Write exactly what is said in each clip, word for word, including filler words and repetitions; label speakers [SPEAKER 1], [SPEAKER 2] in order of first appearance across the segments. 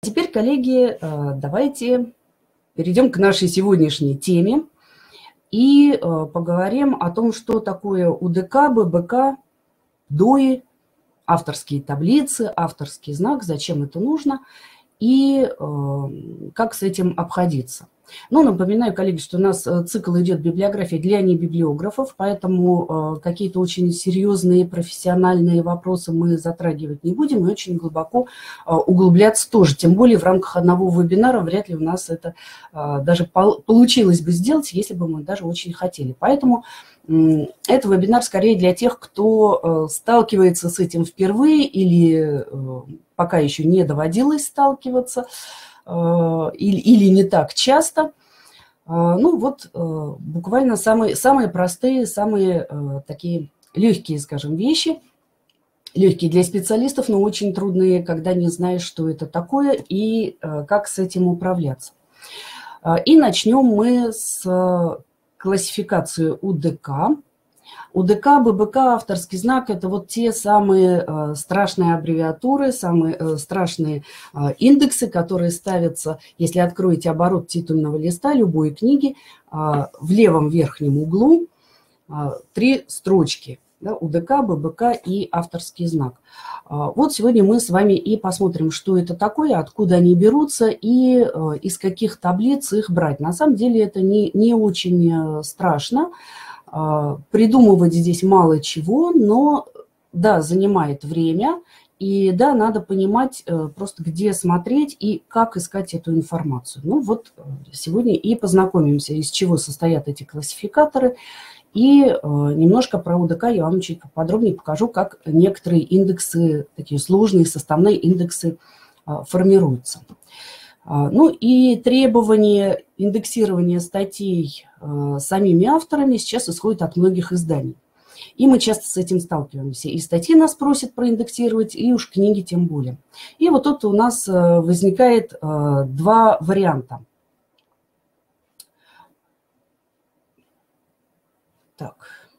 [SPEAKER 1] Теперь, коллеги, давайте перейдем к нашей сегодняшней теме и поговорим о том, что такое УДК, ББК, ДОИ, авторские таблицы, авторский знак, зачем это нужно и как с этим обходиться. Ну, напоминаю, коллеги, что у нас цикл идет библиография для небиблиографов, поэтому какие-то очень серьезные профессиональные вопросы мы затрагивать не будем и очень глубоко углубляться тоже. Тем более в рамках одного вебинара вряд ли у нас это даже получилось бы сделать, если бы мы даже очень хотели. Поэтому это вебинар скорее для тех, кто сталкивается с этим впервые или пока еще не доводилось сталкиваться, или, или не так часто. Ну вот буквально самые, самые простые, самые такие легкие, скажем, вещи. Легкие для специалистов, но очень трудные, когда не знаешь, что это такое и как с этим управляться. И начнем мы с классификации УДК. УДК, ББК, авторский знак – это вот те самые э, страшные аббревиатуры, самые э, страшные э, индексы, которые ставятся, если откроете оборот титульного листа любой книги, э, в левом верхнем углу э, три строчки. Да, УДК, ББК и авторский знак. Э, вот сегодня мы с вами и посмотрим, что это такое, откуда они берутся и э, из каких таблиц их брать. На самом деле это не, не очень страшно. Придумывать здесь мало чего, но, да, занимает время, и, да, надо понимать просто, где смотреть и как искать эту информацию. Ну вот сегодня и познакомимся, из чего состоят эти классификаторы, и немножко про УДК я вам чуть поподробнее покажу, как некоторые индексы, такие сложные составные индексы формируются. Ну и требования индексирования статей э, самими авторами сейчас исходят от многих изданий. И мы часто с этим сталкиваемся. И статьи нас просят проиндексировать, и уж книги тем более. И вот тут у нас э, возникает э, два варианта. Так.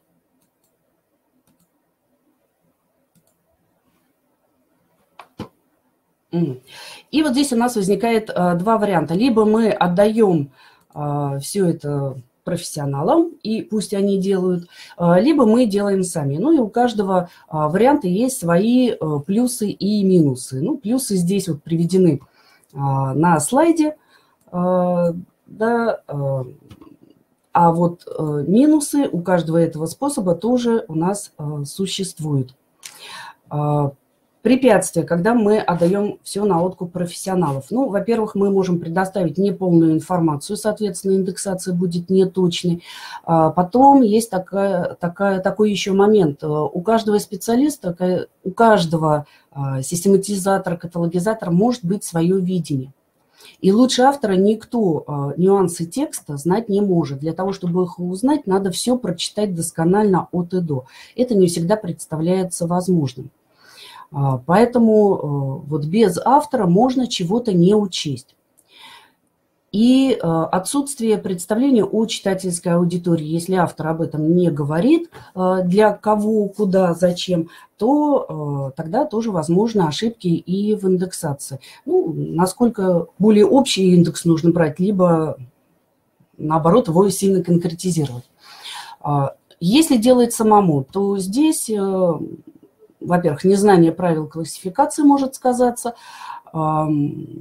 [SPEAKER 1] И вот здесь у нас возникает а, два варианта. Либо мы отдаем а, все это профессионалам, и пусть они делают, а, либо мы делаем сами. Ну и у каждого а, варианта есть свои а, плюсы и минусы. Ну, плюсы здесь вот приведены а, на слайде, а, да, а, а вот а, минусы у каждого этого способа тоже у нас а, существуют. А, Препятствия, когда мы отдаем все на откуп профессионалов. Ну, во-первых, мы можем предоставить неполную информацию, соответственно, индексация будет неточной. Потом есть такая, такая, такой еще момент. У каждого специалиста, у каждого систематизатора, каталогизатора может быть свое видение. И лучше автора никто нюансы текста знать не может. Для того, чтобы их узнать, надо все прочитать досконально от и до. Это не всегда представляется возможным. Поэтому вот без автора можно чего-то не учесть. И отсутствие представления о читательской аудитории, если автор об этом не говорит, для кого, куда, зачем, то тогда тоже возможны ошибки и в индексации. Ну, насколько более общий индекс нужно брать, либо, наоборот, его сильно конкретизировать. Если делать самому, то здесь... Во-первых, незнание правил классификации может сказаться. Мы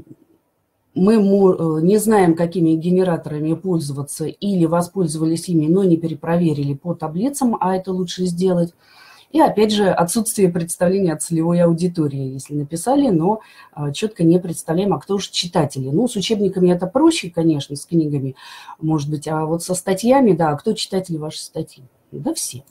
[SPEAKER 1] не знаем, какими генераторами пользоваться или воспользовались ими, но не перепроверили по таблицам, а это лучше сделать. И опять же, отсутствие представления о целевой аудитории. Если написали, но четко не представляем, а кто же читатели. Ну, с учебниками это проще, конечно, с книгами, может быть, а вот со статьями, да, а кто читатели вашей статьи? Да все.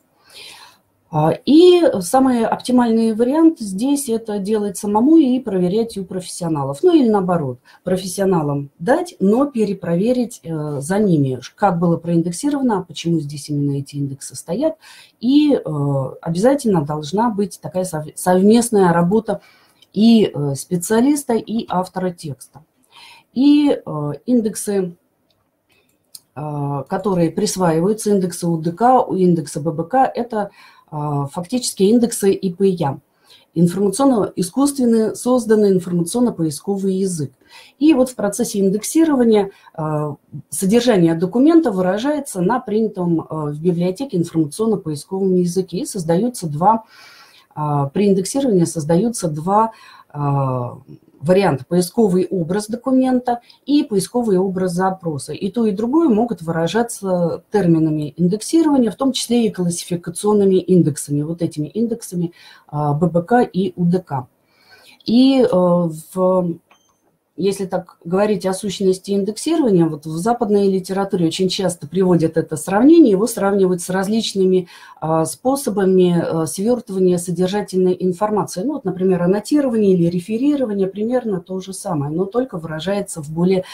[SPEAKER 1] И самый оптимальный вариант здесь – это делать самому и проверять у профессионалов. Ну или наоборот, профессионалам дать, но перепроверить за ними, как было проиндексировано, почему здесь именно эти индексы стоят. И обязательно должна быть такая совместная работа и специалиста, и автора текста. И индексы, которые присваиваются, индексы УДК, индексы ББК – это фактически индексы ИПЯ. информационно, искусственно созданный информационно-поисковый язык. И вот в процессе индексирования содержание документа выражается на принятом в библиотеке информационно-поисковом языке. И создаются два, при индексировании создаются два варианта: поисковый образ документа и поисковый образ запроса. И то, и другое могут выражаться терминами индексирования, в том числе и классификационными индексами, вот этими индексами бэ бэ ка и у дэ ка. И в, если так говорить о сущности индексирования, вот в западной литературе очень часто приводят это сравнение, его сравнивают с различными способами свертывания содержательной информации. Ну, вот, например, аннотирование или реферирование, примерно то же самое, но только выражается в более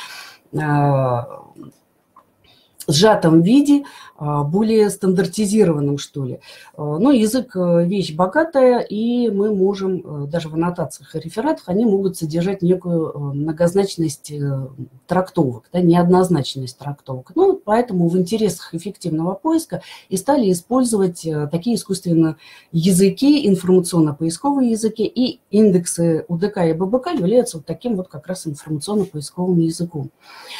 [SPEAKER 1] сжатом виде, более стандартизированном, что ли. Но язык – вещь богатая, и мы можем, даже в аннотациях и рефератах, они могут содержать некую многозначность трактовок, да, неоднозначность трактовок. Ну, поэтому в интересах эффективного поиска и стали использовать такие искусственные языки, информационно-поисковые языки, и индексы у дэ ка и бэ бэ ка являются вот таким вот как раз информационно-поисковым языком.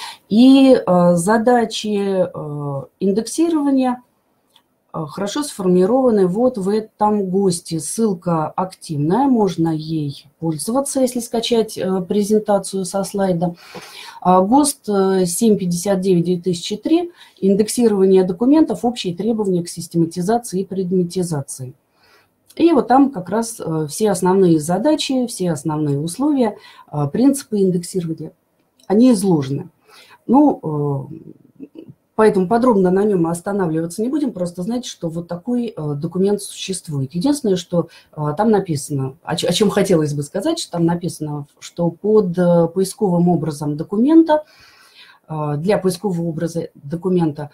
[SPEAKER 1] И э, задачи э, индексирования э, хорошо сформированы вот в этом ГОСТе. Ссылка активная, можно ей пользоваться, если скачать э, презентацию со слайда. А ГОСТ семь пятьдесят девять две тысячи три, индексирование документов, общие требования к систематизации и предметизации. И вот там как раз э, все основные задачи, все основные условия, э, принципы индексирования, они изложены. Ну, поэтому подробно на нем останавливаться не будем, просто знайте, что вот такой документ существует. Единственное, что там написано, о чем хотелось бы сказать, что там написано, что под поисковым образом документа, для поискового образа документа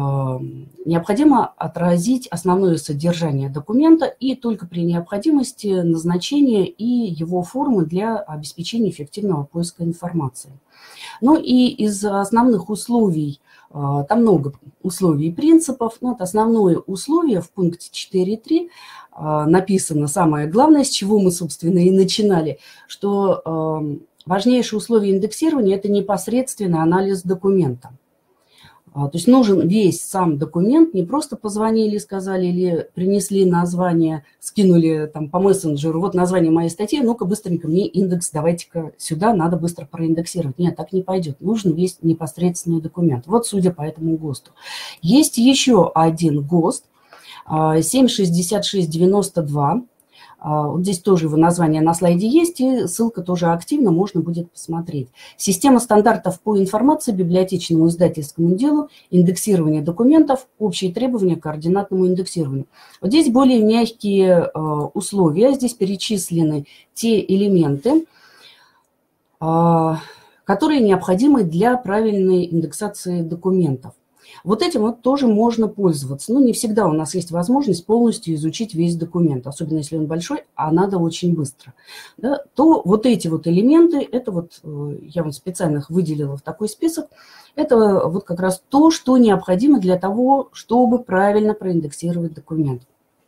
[SPEAKER 1] необходимо отразить основное содержание документа и только при необходимости назначение и его формы для обеспечения эффективного поиска информации. Ну и из основных условий, там много условий и принципов, но вот основное условие в пункте четыре точка три написано, самое главное, с чего мы, собственно, и начинали, что важнейшее условие индексирования – это непосредственный анализ документа. То есть нужен весь сам документ, не просто позвонили, сказали или принесли название, скинули там по мессенджеру, вот название моей статьи, ну-ка быстренько мне индекс, давайте-ка сюда, надо быстро проиндексировать. Нет, так не пойдет, нужен весь непосредственный документ. Вот судя по этому ГОСТу. Есть еще один ГОСТ, семь шестьдесят шесть девяносто два. Вот здесь тоже его название на слайде есть, и ссылка тоже активна, можно будет посмотреть. Система стандартов по информации, библиотечному издательскому делу, индексирование документов, общие требования к координатному индексированию. Вот здесь более мягкие условия, здесь перечислены те элементы, которые необходимы для правильной индексации документов. Вот этим вот тоже можно пользоваться. Но не всегда у нас есть возможность полностью изучить весь документ, особенно если он большой, а надо очень быстро. Да, то вот эти вот элементы, это вот, я вам специально их выделила в такой список, это вот как раз то, что необходимо для того, чтобы правильно проиндексировать документ.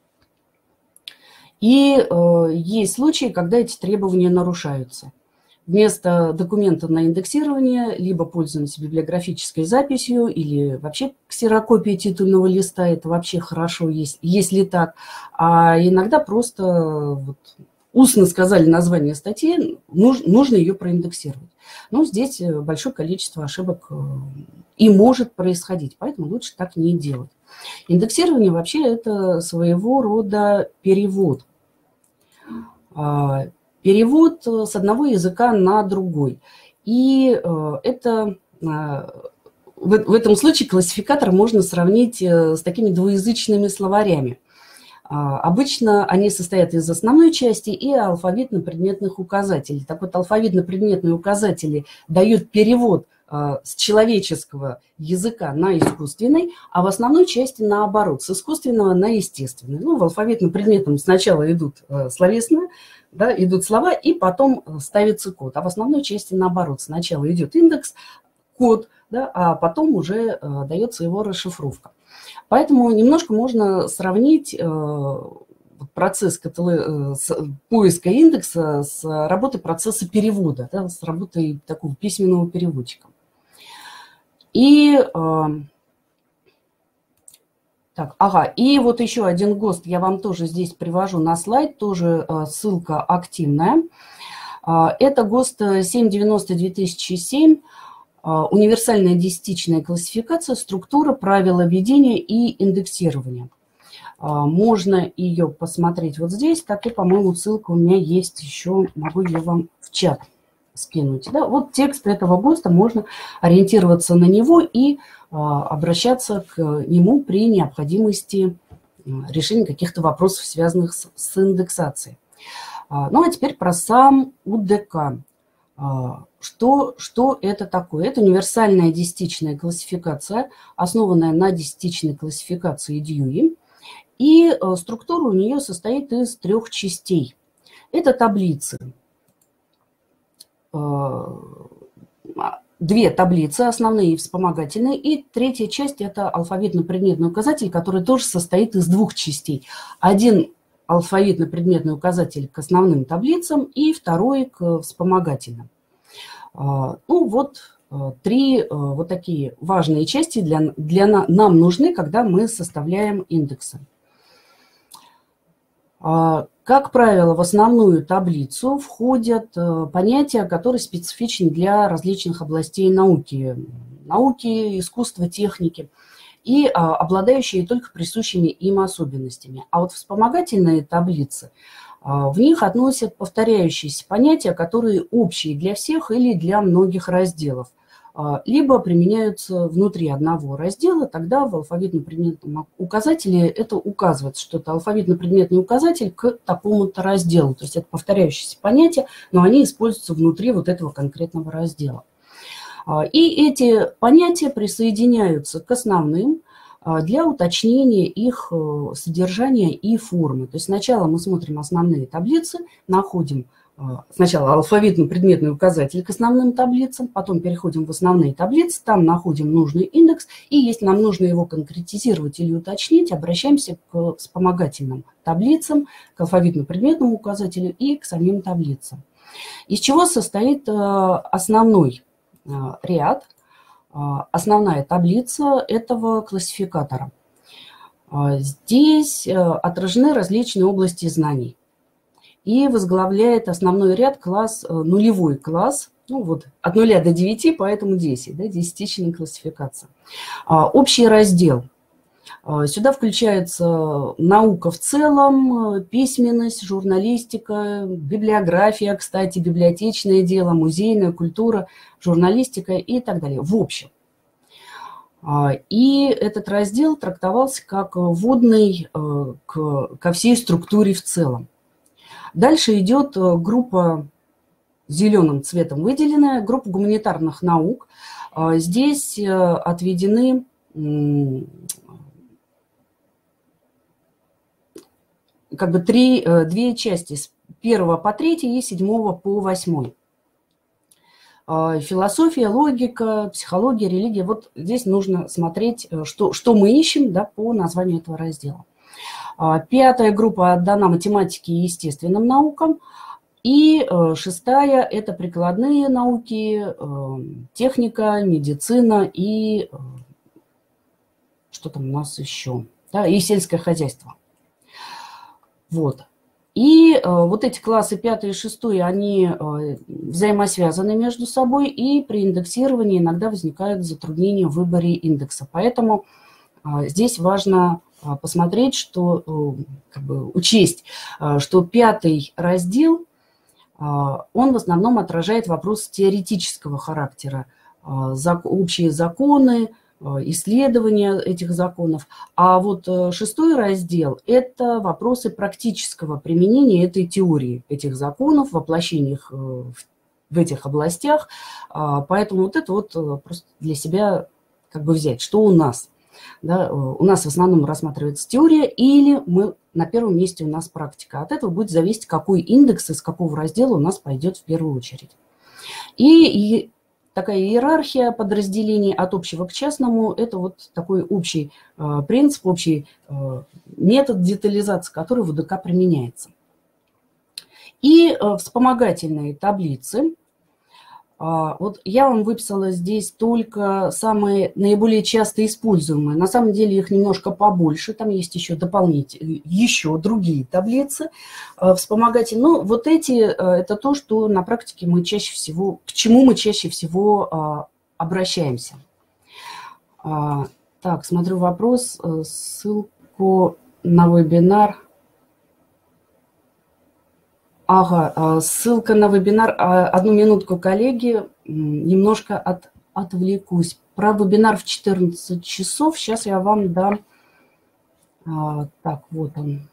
[SPEAKER 1] И э, есть случаи, когда эти требования нарушаются. Вместо документа на индексирование либо пользуемся библиографической записью или вообще ксерокопией титульного листа. Это вообще хорошо, если, если так. А иногда просто вот, устно сказали название статьи, нуж, нужно ее проиндексировать. Но здесь большое количество ошибок и может происходить, поэтому лучше так не делать. Индексирование вообще это своего рода перевод. Перевод с одного языка на другой. И это, в этом случае классификатор можно сравнить с такими двуязычными словарями. Обычно они состоят из основной части и алфавитно-предметных указателей. Так вот, алфавитно-предметные указатели дают перевод с человеческого языка на искусственный, а в основной части наоборот, с искусственного на естественный. Ну, в алфавитно-предметном сначала идут словесные, да, идут слова, и потом ставится код. А в основной части наоборот. Сначала идет индекс, код, да, а потом уже э, дается его расшифровка. Поэтому немножко можно сравнить э, процесс поиска индекса с работой процесса перевода, да, с работой такого письменного переводчика. И, так, ага, и вот еще один ГОСТ я вам тоже здесь привожу на слайд, тоже ссылка активная. Это ГОСТ семь девяносто две тысячи семь, универсальная десятичная классификация, структура, правила ведения и индексирования. Можно ее посмотреть вот здесь, так и, по-моему, ссылка у меня есть еще, могу ее вам в чат скинуть. Да? Вот текст этого ГОСТа, можно ориентироваться на него и обращаться к нему при необходимости решения каких-то вопросов, связанных с, с индексацией. Ну а теперь про сам УДК. Что, что это такое? Это универсальная десятичная классификация, основанная на десятичной классификации Дьюи. И структура у нее состоит из трех частей. Это таблицы. Две таблицы, основные и вспомогательные. И третья часть – это алфавитно-предметный указатель, который тоже состоит из двух частей. Один алфавитно-предметный указатель к основным таблицам и второй к вспомогательным. Ну вот три вот такие важные части для, для нам нужны, когда мы составляем индексы. Как правило, в основную таблицу входят понятия, которые специфичны для различных областей науки. Науки, искусства, техники. И обладающие только присущими им особенностями. А вот вспомогательные таблицы, в них относят повторяющиеся понятия, которые общие для всех или для многих разделов. Либо применяются внутри одного раздела, тогда в алфавитно-предметном указателе это указывается, что это алфавитно-предметный указатель к такому-то разделу. То есть это повторяющиеся понятия, но они используются внутри вот этого конкретного раздела. И эти понятия присоединяются к основным для уточнения их содержания и формы. То есть сначала мы смотрим основные таблицы, находим сначала алфавитно-предметный указатель к основным таблицам, потом переходим в основные таблицы, там находим нужный индекс, и если нам нужно его конкретизировать или уточнить, обращаемся к вспомогательным таблицам, к алфавитно-предметному указателю и к самим таблицам. Из чего состоит основной ряд, основная таблица этого классификатора? Здесь отражены различные области знаний. И возглавляет основной ряд класс, нулевой класс, ну вот от нуля до девяти, поэтому десять, да, десятичная классификация. Общий раздел. Сюда включается наука в целом, письменность, журналистика, библиография, кстати, библиотечное дело, музейная культура, журналистика и так далее. В общем. И этот раздел трактовался как вводный ко всей структуре в целом. Дальше идет группа зеленым цветом выделенная, группа гуманитарных наук. Здесь отведены как бы три, две части, с первого по третий и седьмого по восьмой. Философия, логика, психология, религия. Вот здесь нужно смотреть, что, что мы ищем, да, по названию этого раздела. Пятая группа отдана математике и естественным наукам. И шестая – это прикладные науки, техника, медицина и что там у нас еще, да, и сельское хозяйство. Вот. И вот эти классы пятый и шестой, они взаимосвязаны между собой, и при индексировании иногда возникают затруднения в выборе индекса. Поэтому здесь важно посмотреть, что, как бы, учесть, что пятый раздел, он в основном отражает вопросы теоретического характера, общие законы, исследования этих законов. А вот шестой раздел – это вопросы практического применения этой теории, этих законов, воплощения их в этих областях. Поэтому вот это вот просто для себя как бы взять, что у нас. Да, у нас в основном рассматривается теория, или мы, на первом месте у нас практика. От этого будет зависеть, какой индекс из какого раздела у нас пойдет в первую очередь. И, и такая иерархия подразделений от общего к частному. Это вот такой общий принцип, общий метод детализации, который в УДК применяется. И вспомогательные таблицы. Вот я вам выписала здесь только самые наиболее часто используемые. На самом деле их немножко побольше. Там есть еще дополнительные, еще другие таблицы вспомогательные. Но вот эти, это то, что на практике мы чаще всего, к чему мы чаще всего обращаемся. Так, смотрю вопрос, ссылку на вебинар. Ага, ссылка на вебинар. Одну минутку, коллеги, немножко от, отвлекусь. Про вебинар в четырнадцать часов. Сейчас я вам дам. А, так, вот он.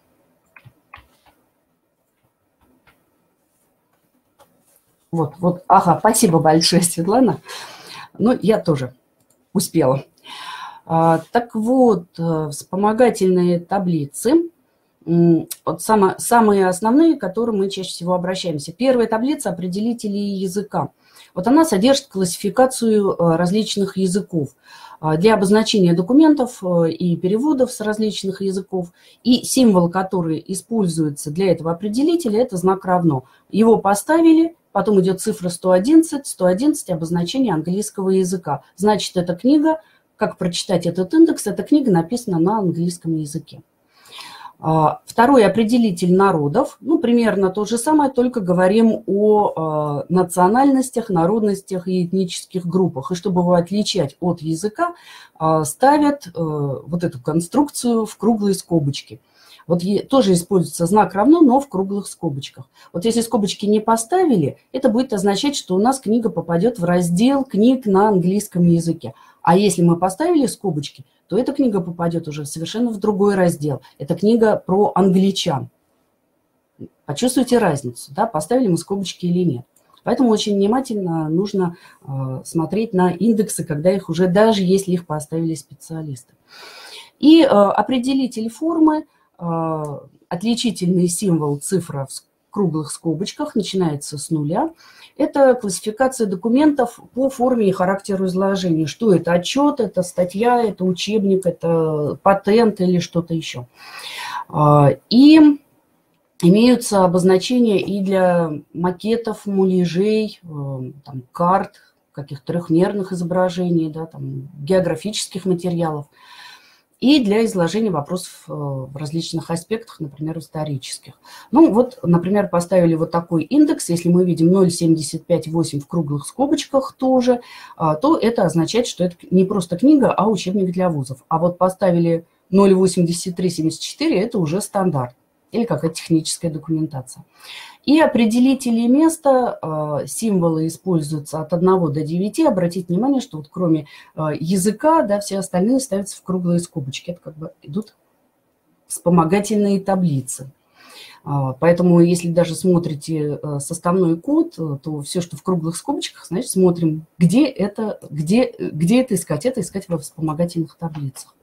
[SPEAKER 1] Вот, вот, ага, спасибо большое, Светлана. Ну, я тоже успела. А, так вот, вспомогательные таблицы. Вот самые, самые основные, к которым мы чаще всего обращаемся. Первая таблица определителей языка. Вот она содержит классификацию различных языков для обозначения документов и переводов с различных языков. И символ, который используется для этого определителя, это знак равно. Его поставили, потом идет цифра сто одиннадцать, сто одиннадцать обозначение английского языка. Значит, эта книга, как прочитать этот индекс, эта книга написана на английском языке. Второй определитель народов, ну, примерно то же самое, только говорим о э, национальностях, народностях и этнических группах. И чтобы его отличать от языка, э, ставят э, вот эту конструкцию в круглые скобочки. Вот тоже используется знак равно, но в круглых скобочках. Вот если скобочки не поставили, это будет означать, что у нас книга попадет в раздел книг на английском языке. А если мы поставили скобочки, то эта книга попадет уже совершенно в другой раздел. Это книга про англичан. Почувствуйте разницу, да, поставили мы скобочки или нет. Поэтому очень внимательно нужно э, смотреть на индексы, когда их уже, даже если их поставили специалисты. И э, определитель формы, э, отличительный символ цифра в круглых скобочках, начинается с нуля. Это классификация документов по форме и характеру изложения. Что это? Отчет, это статья, это учебник, это патент или что-то еще. И имеются обозначения и для макетов, муляжей, там, карт, каких-то трехмерных изображений, да, там, географических материалов. И для изложения вопросов в различных аспектах, например, исторических. Ну вот, например, поставили вот такой индекс, если мы видим ноль семьдесят пять восемь в круглых скобочках тоже, то это означает, что это не просто книга, а учебник для вузов. А вот поставили ноль восемьдесят три семьдесят четыре, это уже стандарт или какая-то техническая документация. И определители места, символы используются от одного до девяти. Обратите внимание, что вот кроме языка, да, все остальные ставятся в круглые скобочки. Это как бы идут вспомогательные таблицы. Поэтому, если даже смотрите составной код, то все, что в круглых скобочках, значит, смотрим, где это, где, где это искать. Это искать во вспомогательных таблицах.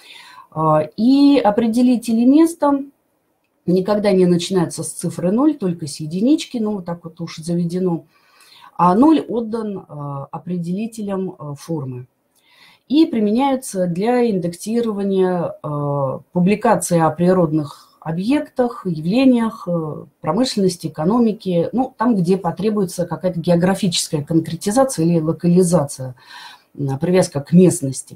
[SPEAKER 1] И определители места никогда не начинается с цифры ноль, только с единички, ну вот так вот уж заведено. А ноль отдан определителям формы. И применяются для индексирования публикаций о природных объектах, явлениях, промышленности, экономики, ну там, где потребуется какая-то географическая конкретизация или локализация, привязка к местности.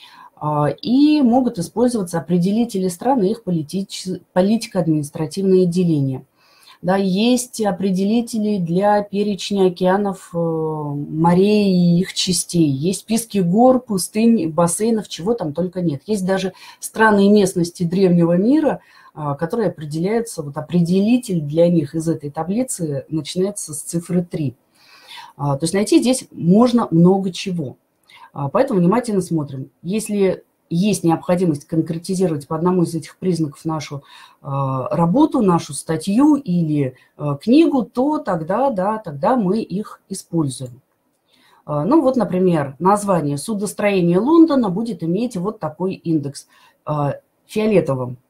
[SPEAKER 1] И могут использоваться определители стран и их политико-административные деления. Да, есть определители для перечня океанов, морей и их частей. Есть списки гор, пустынь, бассейнов, чего там только нет. Есть даже страны и местности древнего мира, которые определяются, вот определитель для них из этой таблицы начинается с цифры три. То есть найти здесь можно много чего. Поэтому внимательно смотрим. Если есть необходимость конкретизировать по одному из этих признаков нашу работу, нашу статью или книгу, то тогда, да, тогда мы их используем. Ну вот, например, название «Судостроение Лондона» будет иметь вот такой индекс. Фиолетовым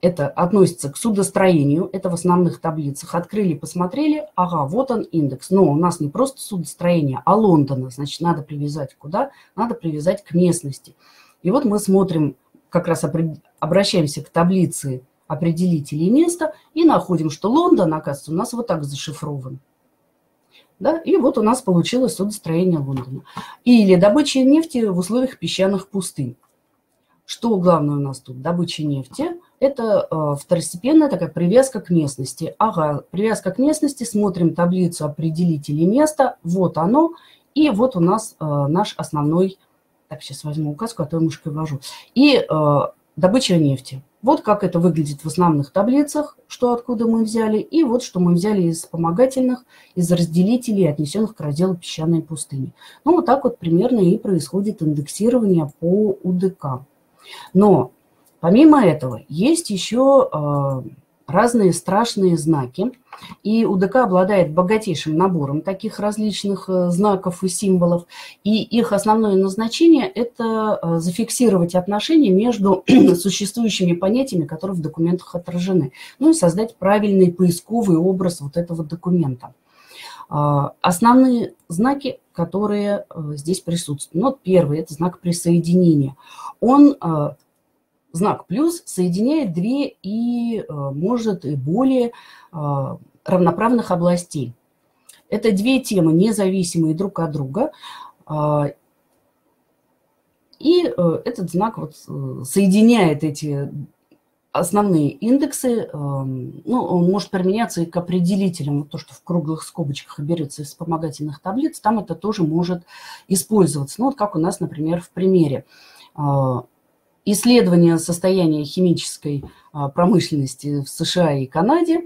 [SPEAKER 1] это относится к судостроению, это в основных таблицах. Открыли, посмотрели, ага, вот он индекс. Но у нас не просто судостроение, а Лондона. Значит, надо привязать куда? Надо привязать к местности. И вот мы смотрим, как раз обращаемся к таблице определителей места и находим, что Лондон, оказывается, у нас вот так зашифрован. Да? И вот у нас получилось судостроение Лондона. Или добыча нефти в условиях песчаных пустынь. Что главное у нас тут? Добыча нефти – это э, второстепенная такая привязка к местности. Ага, привязка к местности, смотрим таблицу определителей места, вот оно, и вот у нас э, наш основной, так, сейчас возьму указку, а то я мышкой вожу, и э, добыча нефти. Вот как это выглядит в основных таблицах, что откуда мы взяли, и вот что мы взяли из вспомогательных, из разделителей, отнесенных к разделу песчаной пустыни. Ну, вот так вот примерно и происходит индексирование по УДК. Но помимо этого есть еще э, разные страшные знаки, и УДК обладает богатейшим набором таких различных э, знаков и символов, и их основное назначение – это э, зафиксировать отношения между существующими понятиями, которые в документах отражены, ну и создать правильный поисковый образ вот этого документа. Э, основные знаки, которые э, здесь присутствуют. Ну, вот первый – это знак присоединения. Он, э, знак плюс, соединяет две и, э, может, и более э, равноправных областей. Это две темы, независимые друг от друга. Э, и э, этот знак вот, э, соединяет эти основные индексы. Э, ну, он может применяться и к определителям. То, что в круглых скобочках берется из вспомогательных таблиц, там это тоже может использоваться. Ну, вот как у нас, например, в примере. Исследование состояния химической промышленности в США и Канаде,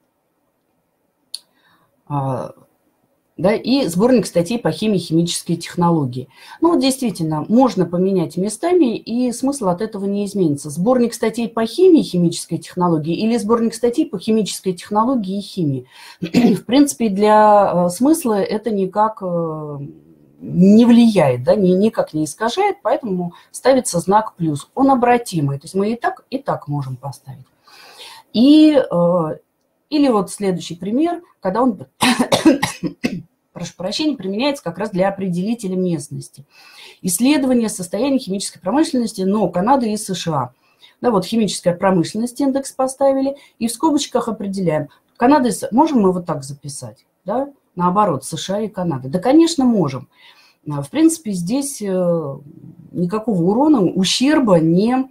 [SPEAKER 1] да, и сборник статей по химии и химической технологии. Ну, вот действительно, можно поменять местами, и смысл от этого не изменится. Сборник статей по химии и химической технологии или сборник статей по химической технологии и химии. В принципе, для смысла это никак не влияет, да, никак не искажает, поэтому ставится знак плюс. Он обратимый, то есть мы и так, и так можем поставить. И, э, или вот следующий пример, когда он, прошу прощения, применяется как раз для определителя местности. Исследование состояния химической промышленности, но Канады и США. Да, вот химическая промышленность индекс поставили, и в скобочках определяем. Канада и США. Можем мы вот так записать, да? Наоборот, США и Канада. Да, конечно, можем. В принципе, здесь никакого урона, ущерба не,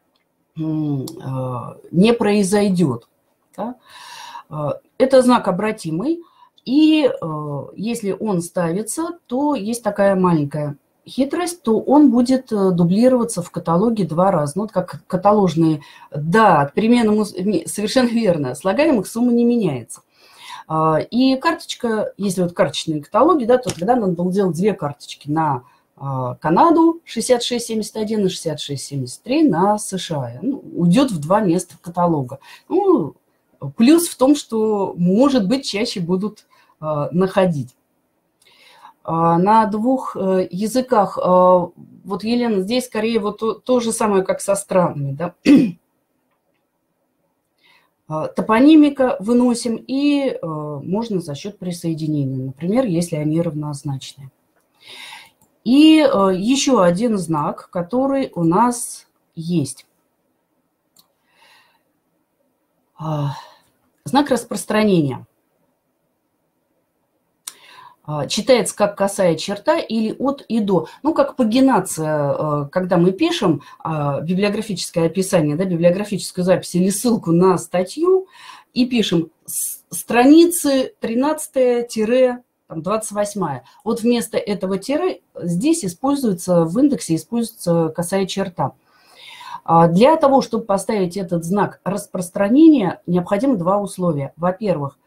[SPEAKER 1] не произойдет. Да? Это знак обратимый, и если он ставится, то есть такая маленькая хитрость, то он будет дублироваться в каталоге два раза. Ну, вот как каталожные, да, переменным, совершенно верно, слагаемых сумма не меняется. И карточка, если вот карточные каталоги, да, то тогда надо было делать две карточки на Канаду шестьдесят шесть семьдесят один и шестьдесят шесть семьдесят три на США. Ну, уйдет в два места каталога. Ну, плюс в том, что, может быть, чаще будут находить. На двух языках, вот, Елена, здесь скорее вот то, то же самое, как со странами, да. Топонимика выносим, и э, можно за счет присоединения, например, если они равнозначны. И э, еще один знак, который у нас есть. А, знак распространения. Читается как косая черта или от и до. Ну, как пагинация, когда мы пишем библиографическое описание, да, библиографическую запись или ссылку на статью, и пишем страницы тринадцатая-двадцать восьмая. Вот вместо этого тире здесь используется, в индексе используется косая черта. Для того, чтобы поставить этот знак распространения, необходимо два условия. Во-первых,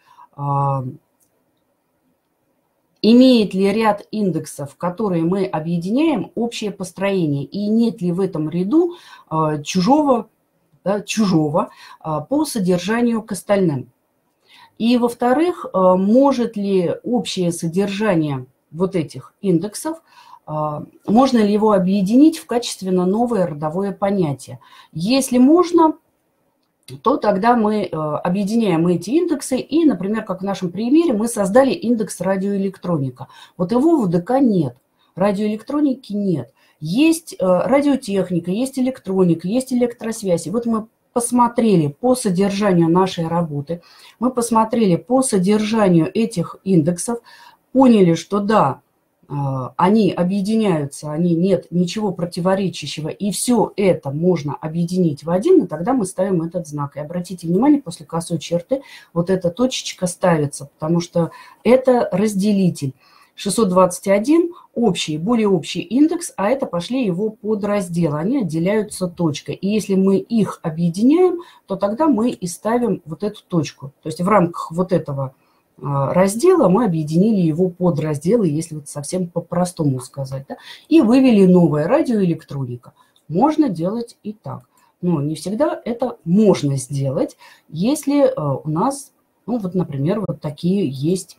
[SPEAKER 1] имеет ли ряд индексов, которые мы объединяем, общее построение, и нет ли в этом ряду э, чужого, да, чужого э, по содержанию к остальным. И, во-вторых, э, может ли общее содержание вот этих индексов, э, можно ли его объединить в качественно новое родовое понятие. Если можно, то тогда мы объединяем эти индексы. И, например, как в нашем примере, мы создали индекс радиоэлектроника. Вот его в УДК нет, радиоэлектроники нет. Есть радиотехника, есть электроника, есть электросвязь. И вот мы посмотрели по содержанию нашей работы, мы посмотрели по содержанию этих индексов, поняли, что да, они объединяются, они нет ничего противоречащего, и все это можно объединить в один, и тогда мы ставим этот знак. И обратите внимание, после косой черты вот эта точечка ставится, потому что это разделитель. шестьсот двадцать один общий, более общий индекс, а это пошли его подразделы, они отделяются точкой. И если мы их объединяем, то тогда мы и ставим вот эту точку. То есть в рамках вот этого раздела мы объединили его подразделы, если вот совсем по-простому сказать, да, и вывели новое радиоэлектроника. Можно делать и так. Но не всегда это можно сделать, если у нас, ну вот, например, вот такие есть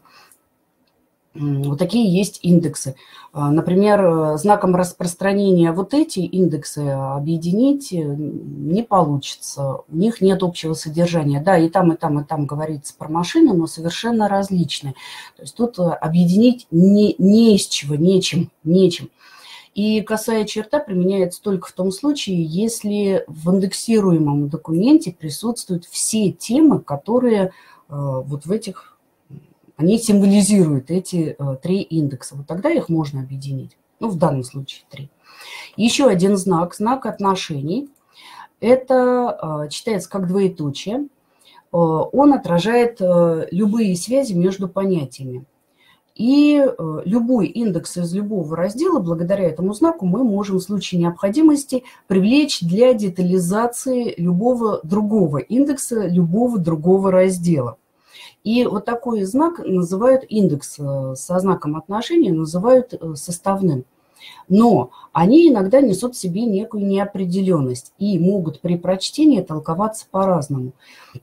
[SPEAKER 1] Вот такие есть индексы. Например, знаком распространения вот эти индексы объединить не получится. У них нет общего содержания. Да, и там, и там, и там говорится про машины, но совершенно различные. То есть тут объединить не, не из чего, нечем, нечем. И косая черта применяется только в том случае, если в индексируемом документе присутствуют все темы, которые вот в этих... Они символизируют эти э, три индекса. Вот тогда их можно объединить. Ну, в данном случае три. Еще один знак, знак отношений. Это э, читается как двоеточие. Э, он отражает э, любые связи между понятиями. И э, любой индекс из любого раздела, благодаря этому знаку, мы можем в случае необходимости привлечь для детализации любого другого индекса, любого другого раздела. И вот такой знак называют, индекс со знаком отношения называют составным. Но они иногда несут в себе некую неопределенность и могут при прочтении толковаться по-разному,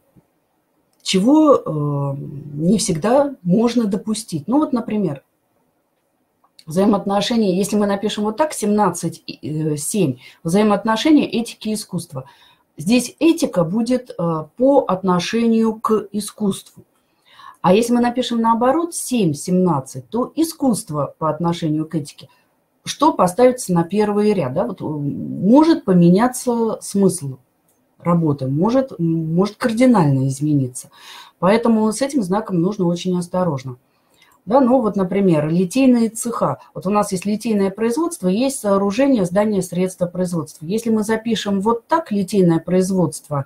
[SPEAKER 1] чего э, не всегда можно допустить. Ну вот, например, взаимоотношения, если мы напишем вот так, семнадцать семь, взаимоотношения этики и искусства. Здесь этика будет э, по отношению к искусству. А если мы напишем наоборот семь семнадцать, то искусство по отношению к этике, что поставится на первый ряд. Да? Вот может поменяться смысл работы, может, может кардинально измениться. Поэтому с этим знаком нужно очень осторожно. Да, ну вот, например, литейные цеха. Вот у нас есть литейное производство, есть сооружение, здание, средства производства. Если мы запишем вот так литейное производство,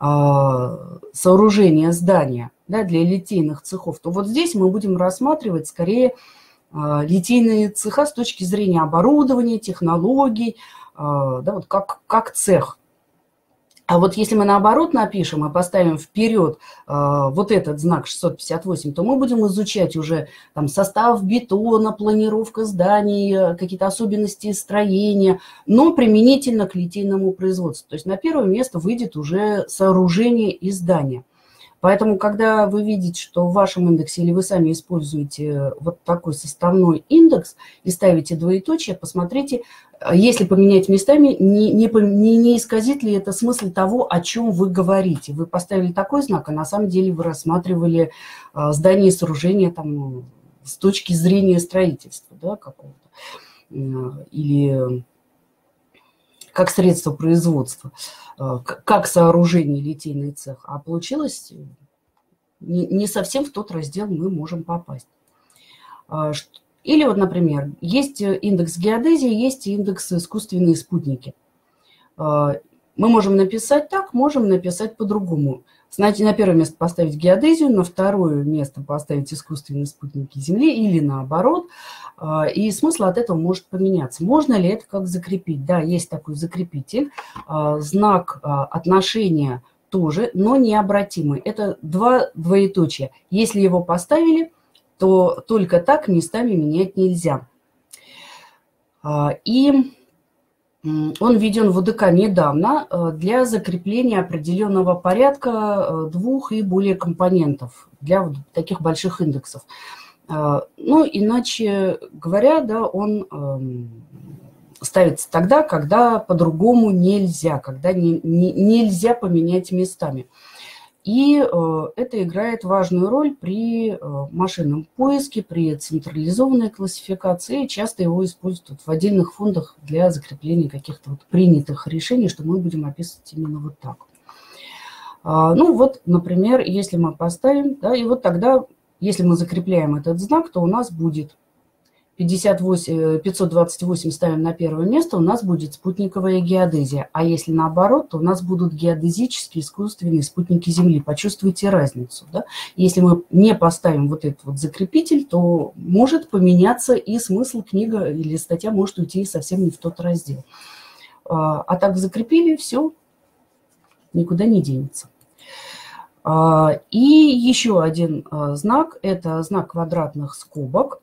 [SPEAKER 1] сооружение, здание, да, для литейных цехов, то вот здесь мы будем рассматривать скорее литейные цеха с точки зрения оборудования, технологий, да, вот как, как цех. А вот если мы наоборот напишем и поставим вперед э, вот этот знак шестьсот пятьдесят восемь, то мы будем изучать уже там, состав бетона, планировка зданий, какие-то особенности строения, но применительно к литейному производству. То есть на первое место выйдет уже сооружение и здание. Поэтому, когда вы видите, что в вашем индексе или вы сами используете вот такой составной индекс и ставите двоеточие, посмотрите, если поменять местами, не, не, не, не исказит ли это смысл того, о чем вы говорите. Вы поставили такой знак, а на самом деле вы рассматривали здание и сооружение там, с точки зрения строительства, да, какого-то, или как средство производства, как сооружение литейный цех, а получилось не совсем в тот раздел мы можем попасть. Или вот, например, есть индекс геодезии, есть индекс искусственные спутники. Мы можем написать так, можем написать по-другому. Знаете, на первое место поставить геодезию, на второе место поставить искусственные спутники Земли или наоборот. И смысл от этого может поменяться. Можно ли это как закрепить? Да, есть такой закрепитель. Знак отношения тоже, но необратимый. Это два двоеточия. Если его поставили, то только так местами менять нельзя. И он введен в УДК недавно для закрепления определенного порядка двух и более компонентов для вот таких больших индексов. Ну, иначе говоря, да, он ставится тогда, когда по-другому нельзя, когда не, не, нельзя поменять местами. И э, это играет важную роль при э, машинном поиске, при централизованной классификации. Часто его используют в отдельных фондах для закрепления каких-то вот принятых решений, что мы будем описывать именно вот так. А, ну вот, например, если мы поставим, да, и вот тогда, если мы закрепляем этот знак, то у нас будет пятьдесят восемь, пятьсот двадцать восемь ставим на первое место, у нас будет спутниковая геодезия. А если наоборот, то у нас будут геодезические искусственные спутники Земли. Почувствуйте разницу. Да? Если мы не поставим вот этот вот закрепитель, то может поменяться и смысл книга или статья может уйти совсем не в тот раздел. А так закрепили, все, никуда не денется. И еще один знак, это знак квадратных скобок.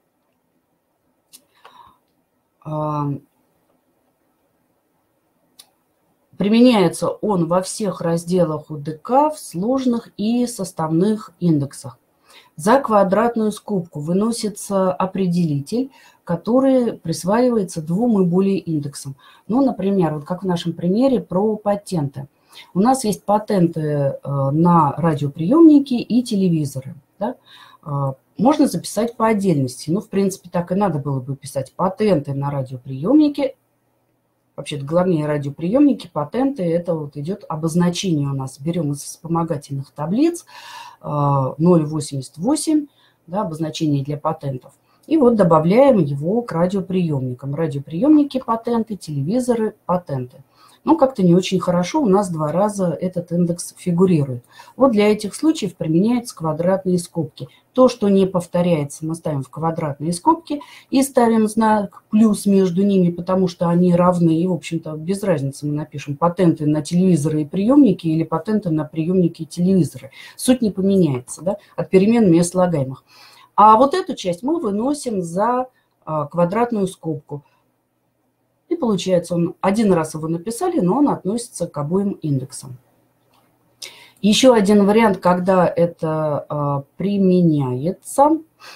[SPEAKER 1] Применяется он во всех разделах УДК в сложных и составных индексах. За квадратную скобку выносится определитель, который присваивается двум и более индексам. Ну, например, вот как в нашем примере про патенты. У нас есть патенты на радиоприемники и телевизоры. Да? Можно записать по отдельности. Ну, в принципе, так и надо было бы писать патенты на радиоприемники. Вообще-то главнее радиоприемники, патенты, это вот идет обозначение у нас. Берем из вспомогательных таблиц ноль восемьдесят восемь, да, обозначение для патентов. И вот добавляем его к радиоприемникам. Радиоприемники, патенты, телевизоры, патенты. Но как-то не очень хорошо, у нас два раза этот индекс фигурирует. Вот для этих случаев применяются квадратные скобки. То, что не повторяется, мы ставим в квадратные скобки и ставим знак плюс между ними, потому что они равны. И, в общем-то, без разницы мы напишем патенты на телевизоры и приемники или патенты на приемники и телевизоры. Суть не поменяется, да, от перемен мест слагаемых. А вот эту часть мы выносим за квадратную скобку. И получается, он один раз его написали, но он относится к обоим индексам. Еще один вариант, когда это а, применяется.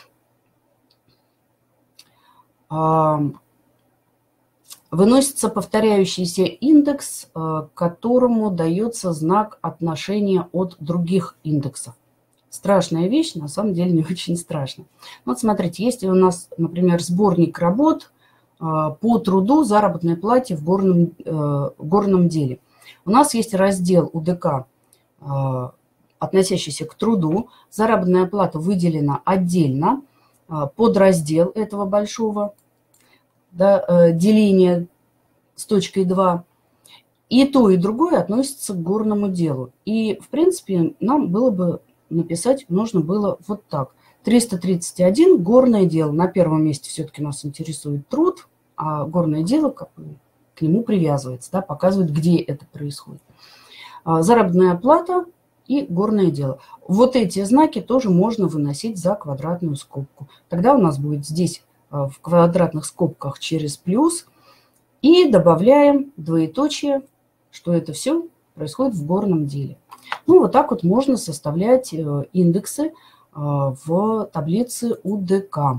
[SPEAKER 1] А, выносится повторяющийся индекс, а, которому дается знак отношения от других индексов. Страшная вещь, на самом деле не очень страшно. Вот смотрите, если у нас, например, сборник работ по труду, заработной плате в горном, э, горном деле. У нас есть раздел УДК, э, относящийся к труду. Заработная плата выделена отдельно, э, под раздел этого большого, да, э, деления с точкой два. И то, и другое относится к горному делу. И, в принципе, нам было бы написать, нужно было вот так. триста тридцать один горное дело. На первом месте все-таки нас интересует труд, а горное дело как бы к нему привязывается, да, показывает, где это происходит. Заработная плата и горное дело. Вот эти знаки тоже можно выносить за квадратную скобку. Тогда у нас будет здесь в квадратных скобках через плюс. И добавляем двоеточие, что это все происходит в горном деле. Ну, вот так вот можно составлять индексы в таблице УДК.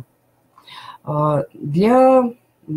[SPEAKER 1] Для,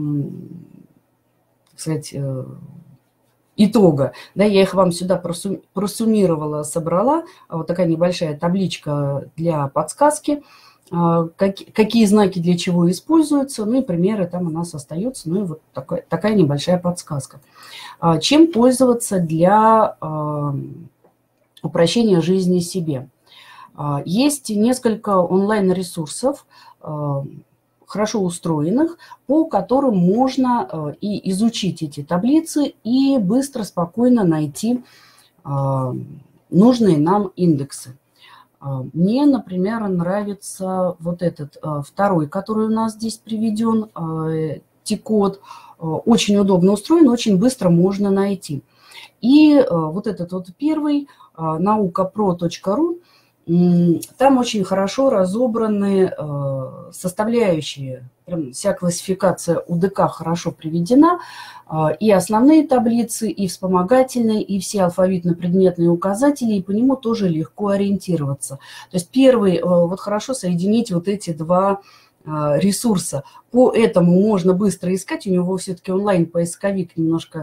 [SPEAKER 1] кстати, итога, да, я их вам сюда просуммировала, собрала. Вот такая небольшая табличка для подсказки, какие знаки для чего используются, ну и примеры там у нас остаются, ну и вот такая, такая небольшая подсказка. Чем пользоваться для упрощения жизни себе? Есть несколько онлайн-ресурсов, хорошо устроенных, по которым можно и изучить эти таблицы, и быстро, спокойно найти нужные нам индексы. Мне, например, нравится вот этот второй, который у нас здесь приведен, T-код. Очень удобно устроен, очень быстро можно найти. И вот этот вот первый, наука про точка ру, там очень хорошо разобраны составляющие, прям вся классификация УДК хорошо приведена, и основные таблицы, и вспомогательные, и все алфавитно-предметные указатели, и по нему тоже легко ориентироваться. То есть первый, вот хорошо соединить вот эти два ресурса. По этому можно быстро искать. У него все-таки онлайн-поисковик немножко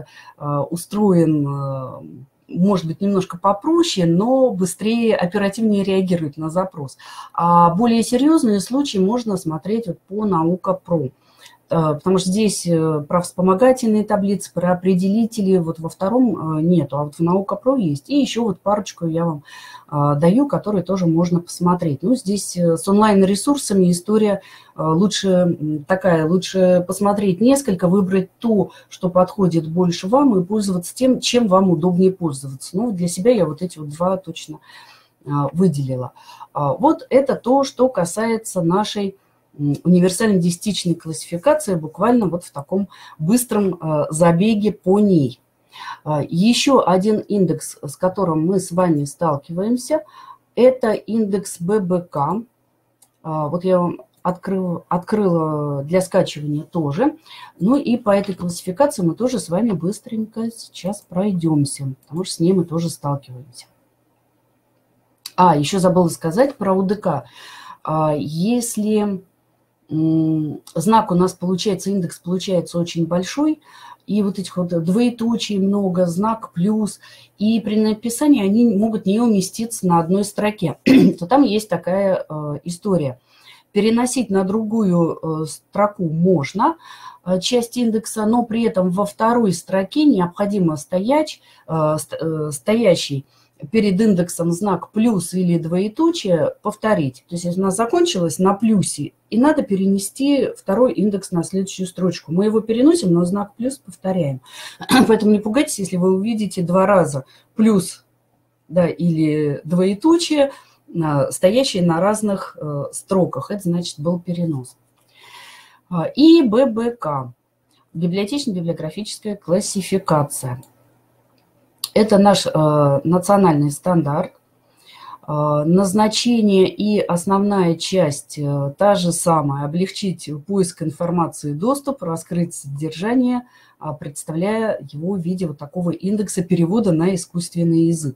[SPEAKER 1] устроен, может быть, немножко попроще, но быстрее, оперативнее реагирует на запрос. А более серьезные случаи можно смотреть вот по Наука.про. Потому что здесь про вспомогательные таблицы, про определители, вот во втором нету, а вот в Наука.про есть. И еще вот парочку я вам даю, которые тоже можно посмотреть. Ну, здесь с онлайн-ресурсами история лучше такая, лучше посмотреть несколько, выбрать то, что подходит больше вам, и пользоваться тем, чем вам удобнее пользоваться. Ну, для себя я вот эти вот два точно выделила. Вот это то, что касается нашей универсальной десятичной классификации, буквально вот в таком быстром э, забеге по ней. Э, еще один индекс, с которым мы с вами сталкиваемся, это индекс ББК. Э, вот я вам открыл, открыла для скачивания тоже. Ну и по этой классификации мы тоже с вами быстренько сейчас пройдемся, потому что с ней мы тоже сталкиваемся. А, еще забыла сказать про УДК. Э, если знак у нас получается, индекс получается очень большой, и вот этих вот двоеточий много, знак плюс, и при написании они могут не уместиться на одной строке, то там есть такая э, история. Переносить на другую э, строку можно э, часть индекса, но при этом во второй строке необходимо стоять, э, э, стоящий перед индексом знак плюс или двоеточие повторить. То есть если у нас закончилось на плюсе, и надо перенести второй индекс на следующую строчку. Мы его переносим, но знак плюс повторяем. Поэтому не пугайтесь, если вы увидите два раза плюс, да, или двоеточие, стоящие на разных э, строках. Это значит был перенос. И ББК. Библиотечно-библиографическая классификация. Это наш э, национальный стандарт. Э, назначение и основная часть э, та же самая. Облегчить поиск информации и доступ, раскрыть содержание, э, представляя его в виде вот такого индекса перевода на искусственный язык.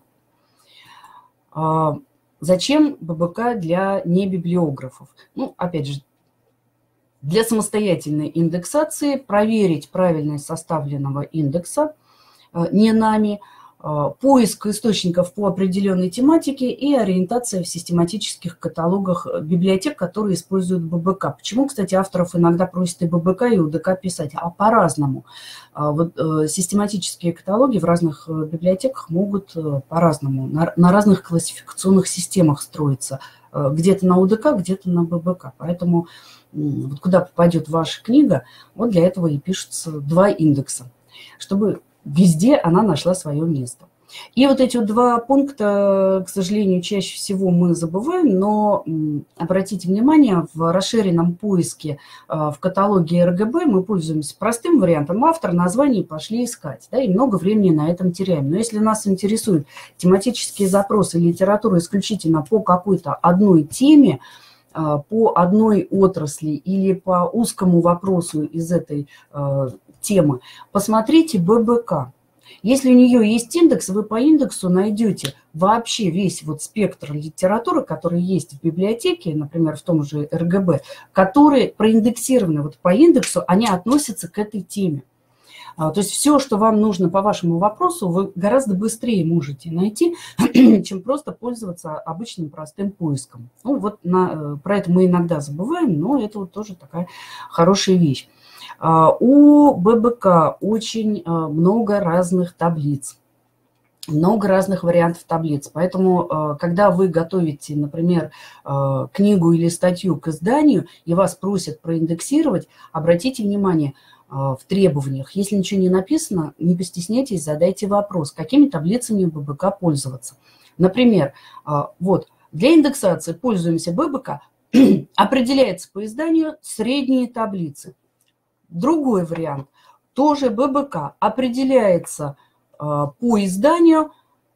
[SPEAKER 1] Э, зачем ББК для небиблиографов? Ну, опять же, для самостоятельной индексации проверить правильность составленного индекса э, не нами, поиск источников по определенной тематике и ориентация в систематических каталогах библиотек, которые используют ББК. Почему, кстати, авторов иногда просят и ББК, и УДК писать? А по-разному. Вот систематические каталоги в разных библиотеках могут по-разному, на, на разных классификационных системах строиться. Где-то на УДК, где-то на ББК. Поэтому вот куда попадет ваша книга, вот для этого и пишутся два индекса, чтобы везде она нашла свое место. И вот эти вот два пункта, к сожалению, чаще всего мы забываем, но обратите внимание, в расширенном поиске в каталоге эр гэ бэ мы пользуемся простым вариантом. Автор, название, пошли искать. Да, и много времени на этом теряем. Но если нас интересуют тематические запросы, литература исключительно по какой-то одной теме, по одной отрасли или по узкому вопросу из этой темы, посмотрите ББК. Если у нее есть индекс, вы по индексу найдете вообще весь вот спектр литературы, который есть в библиотеке, например, в том же эр гэ бэ, которые проиндексированы вот по индексу, они относятся к этой теме. То есть все, что вам нужно по вашему вопросу, вы гораздо быстрее можете найти, чем просто пользоваться обычным простым поиском. Ну вот на, про это мы иногда забываем, но это вот тоже такая хорошая вещь. У ББК очень много разных таблиц, много разных вариантов таблиц. Поэтому, когда вы готовите, например, книгу или статью к изданию, и вас просят проиндексировать, обратите внимание в требованиях. Если ничего не написано, не постесняйтесь, задайте вопрос, какими таблицами ББК пользоваться. Например, вот, для индексации пользуемся ББК, определяется по изданию средние таблицы. Другой вариант, тоже ББК, определяется э, по изданию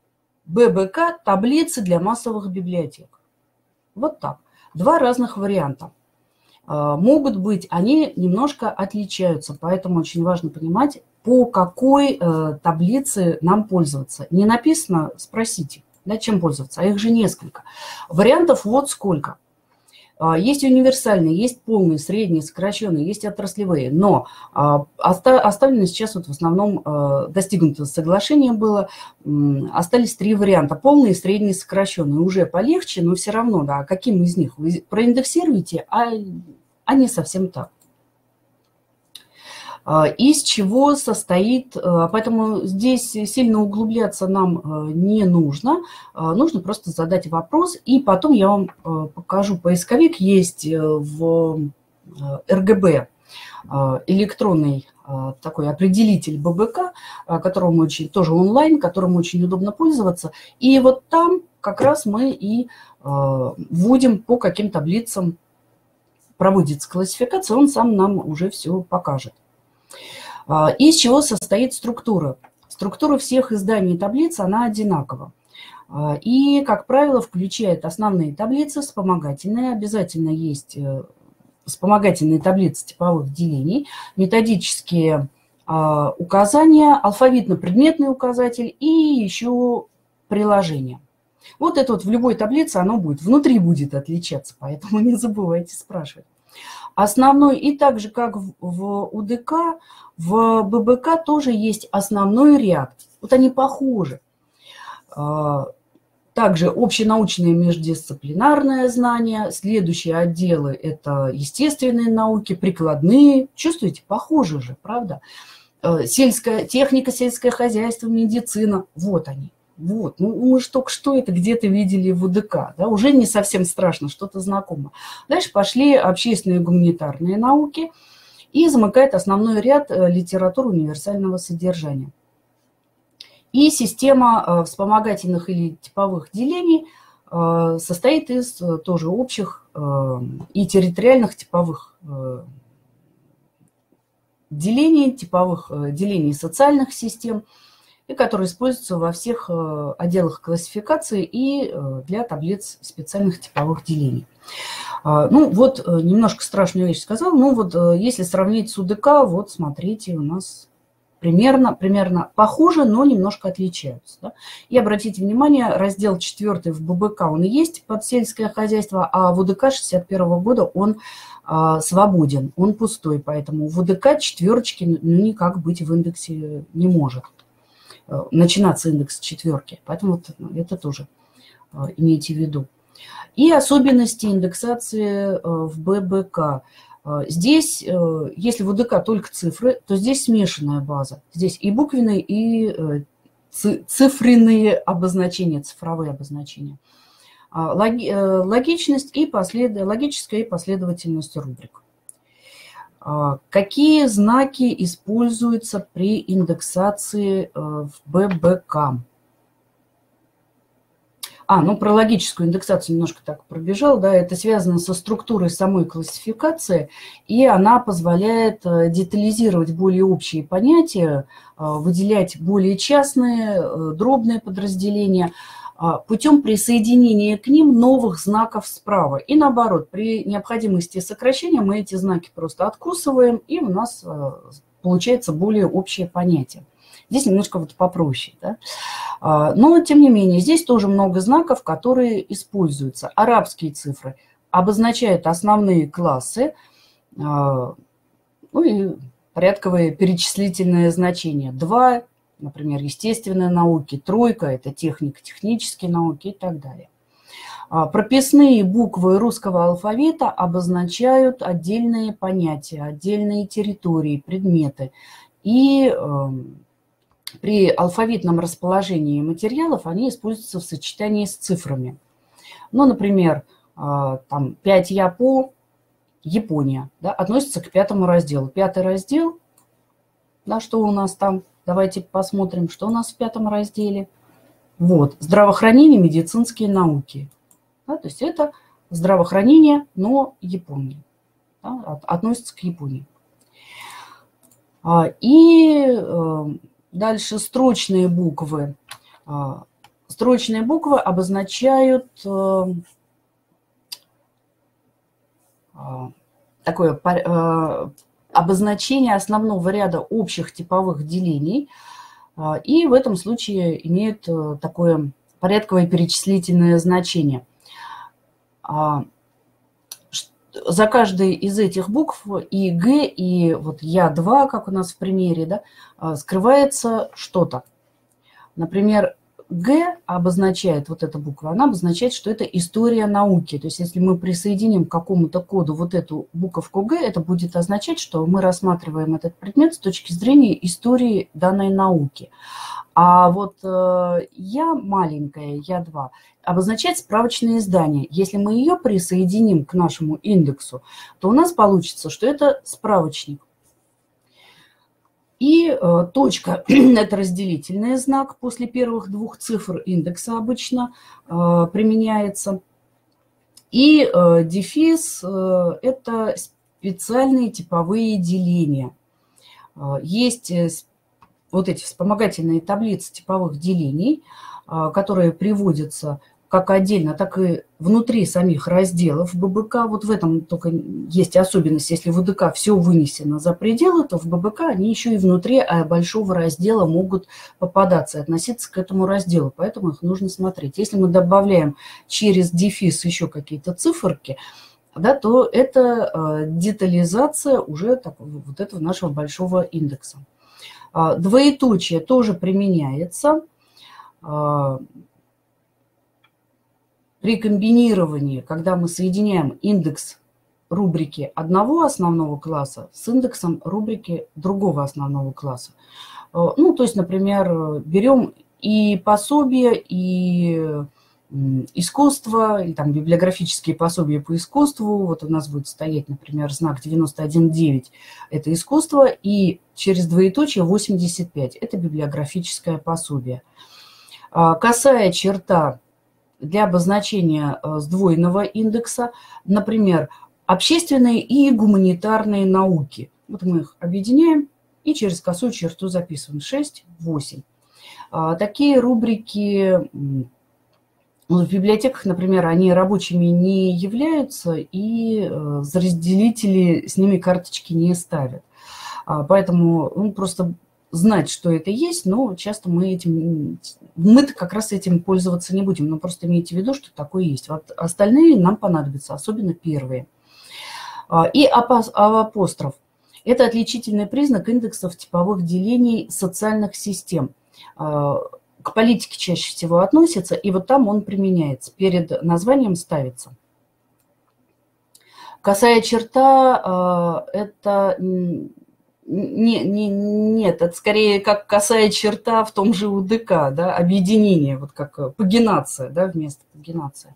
[SPEAKER 1] ББК таблицы для массовых библиотек. Вот так. Два разных варианта. Э, могут быть, они немножко отличаются, поэтому очень важно понимать, по какой э, таблице нам пользоваться. Не написано, спросите, да, чем пользоваться, а их же несколько. Вариантов вот сколько. Есть универсальные, есть полные, средние, сокращенные, есть отраслевые, но оставлены сейчас вот в основном, достигнуто соглашение было, остались три варианта: полные, средние, сокращенные. Уже полегче, но все равно, да, каким из них вы проиндексируете, а, а не совсем так. Из чего состоит, поэтому здесь сильно углубляться нам не нужно, нужно просто задать вопрос, и потом я вам покажу. Поисковик есть в эр гэ бэ, электронный такой определитель бэ бэ ка, которым очень, тоже онлайн, которым очень удобно пользоваться, и вот там как раз мы и вводим, по каким таблицам проводится классификация, он сам нам уже все покажет. Из чего состоит структура? Структура всех изданий таблиц, она одинакова. И, как правило, включает основные таблицы, вспомогательные. Обязательно есть вспомогательные таблицы типовых делений, методические указания, алфавитно-предметный указатель и еще приложение. Вот это вот в любой таблице оно будет, внутри будет отличаться, поэтому не забывайте спрашивать. Основной, и так же, как в у дэ ка, в бэ бэ ка тоже есть основной ряд. Вот они похожи. Также общенаучные междисциплинарные знания. Следующие отделы – это естественные науки, прикладные. Чувствуете? Похожи же, правда? Сельская техника, сельское хозяйство, медицина. Вот они. Вот, ну мы же только что это где-то видели в у дэ ка, да? Уже не совсем страшно, что-то знакомо. Дальше пошли общественные гуманитарные науки и замыкает основной ряд литературы универсального содержания. И система вспомогательных или типовых делений состоит из тоже общих и территориальных типовых делений, типовых делений социальных систем, и которые используются во всех отделах классификации и для таблиц специальных типовых делений. Ну вот, немножко страшную вещь сказал, ну вот если сравнить с у дэ ка, вот смотрите, у нас примерно, примерно похожи, но немножко отличаются. Да? И обратите внимание, раздел четвертый в бэ бэ ка, он есть под сельское хозяйство, а в у дэ ка шестьдесят первого года он а, свободен, он пустой, поэтому в у дэ ка четверочки ну, никак быть в индексе не может. Начинаться индекс четверки. Поэтому вот это тоже имейте в виду. И особенности индексации в бэ бэ ка. Здесь, если в у дэ ка только цифры, то здесь смешанная база. Здесь и буквенные, и цифренные обозначения, цифровые обозначения. Логичность и послед... логическая и последовательность рубрик. Какие знаки используются при индексации в бэ бэ ка? А, ну про логическую индексацию немножко так пробежал, да, это связано со структурой самой классификации, и она позволяет детализировать более общие понятия, выделять более частные, дробные подразделения, путем присоединения к ним новых знаков справа. И наоборот, при необходимости сокращения мы эти знаки просто откусываем, и у нас получается более общее понятие. Здесь немножко вот попроще. Да? Но, тем не менее, здесь тоже много знаков, которые используются. Арабские цифры обозначают основные классы, ну и порядковые перечислительные значения. Два, например, естественные науки, тройка – это техника, технические науки и так далее. Прописные буквы русского алфавита обозначают отдельные понятия, отдельные территории, предметы. И при алфавитном расположении материалов они используются в сочетании с цифрами. Ну, например, там пять япо, Япония, да, относится к пятому разделу. Пятый раздел, да, что у нас там? Давайте посмотрим, что у нас в пятом разделе. Вот, здравоохранение, медицинские науки. Да, то есть это здравоохранение, но Япония. Да, относится к Японии. И дальше строчные буквы. Строчные буквы обозначают такое обозначение основного ряда общих типовых делений, и в этом случае имеют такое порядковое перечислительное значение. Что за каждой из этих букв и Г, и вот Я два, как у нас в примере, да, скрывается что-то. Например, Г обозначает, вот эта буква, она обозначает, что это история науки. То есть если мы присоединим к какому-то коду вот эту буковку Г, это будет означать, что мы рассматриваем этот предмет с точки зрения истории данной науки. А вот э, Я маленькая, Я два, обозначает справочное издание. Если мы ее присоединим к нашему индексу, то у нас получится, что это справочник. И э, точка – это разделительный знак. После первых двух цифр индекса обычно э, применяется. И э, дефис э, – это специальные типовые деления. Э, есть вот эти вспомогательные таблицы типовых делений, э, которые приводятся как отдельно, так и внутри самих разделов ББК. Вот в этом только есть особенность. Если в УДК все вынесено за пределы, то в ББК они еще и внутри большого раздела могут попадаться и относиться к этому разделу. Поэтому их нужно смотреть. Если мы добавляем через дефис еще какие-то циферки, да, то это детализация уже так, вот этого нашего большого индекса. Двоеточие тоже применяется при комбинировании, когда мы соединяем индекс рубрики одного основного класса с индексом рубрики другого основного класса. Ну, то есть, например, берем и пособие, и искусство, или там библиографические пособия по искусству. Вот у нас будет стоять, например, знак девяносто один девять – это искусство, и через двоеточие восемьдесят пять – это библиографическое пособие. Косая черта для обозначения сдвоенного индекса, например, общественные и гуманитарные науки. Вот мы их объединяем и через косую черту записываем шесть, восемь. Такие рубрики в библиотеках, например, они рабочими не являются, и разделители с ними карточки не ставят. Поэтому ну, просто знать, что это есть, но часто мы этим, мы-то как раз этим пользоваться не будем, но просто имейте в виду, что такое есть. Вот остальные нам понадобятся, особенно первые. И апостроф – это отличительный признак индексов типовых делений социальных систем. К политике чаще всего относится, и вот там он применяется, перед названием ставится. Косая черта – это… Не, не, нет, это скорее как косая черта в том же УДК, да, объединение, вот как пагинация, да, вместо пагинации.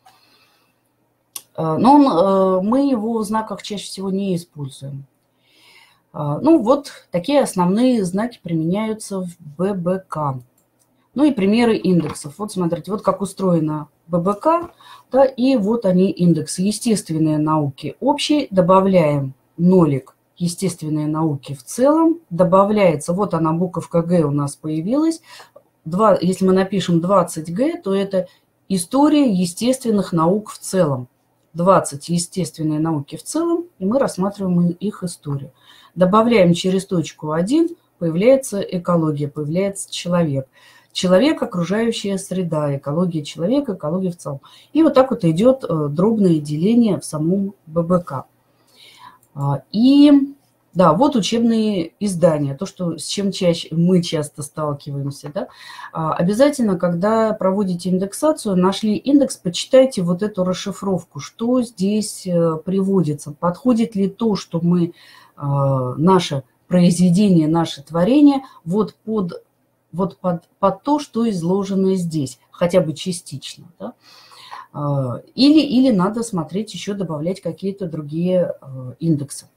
[SPEAKER 1] Но он, мы его в знаках чаще всего не используем. Ну вот такие основные знаки применяются в ББК. Ну и примеры индексов. Вот смотрите, вот как устроена ББК, да, и вот они индексы. Естественные науки общий, добавляем нолик. Естественные науки в целом, добавляется, вот она, буковка Г у нас появилась. Два, если мы напишем двадцать Г, то это история естественных наук в целом. двадцать естественные науки в целом, и мы рассматриваем их историю. Добавляем через точку один, появляется экология, появляется человек. Человек, окружающая среда, экология человека, экология в целом. И вот так вот идет дробное деление в самом ББК. И да, вот учебные издания, то, что, с чем чаще мы часто сталкиваемся. Да? Обязательно, когда проводите индексацию, нашли индекс, почитайте вот эту расшифровку, что здесь приводится, подходит ли то, что мы, наше произведение, наше творение, вот под, вот под, под то, что изложено здесь, хотя бы частично. Да? Или, или надо смотреть еще, добавлять какие-то другие индексы.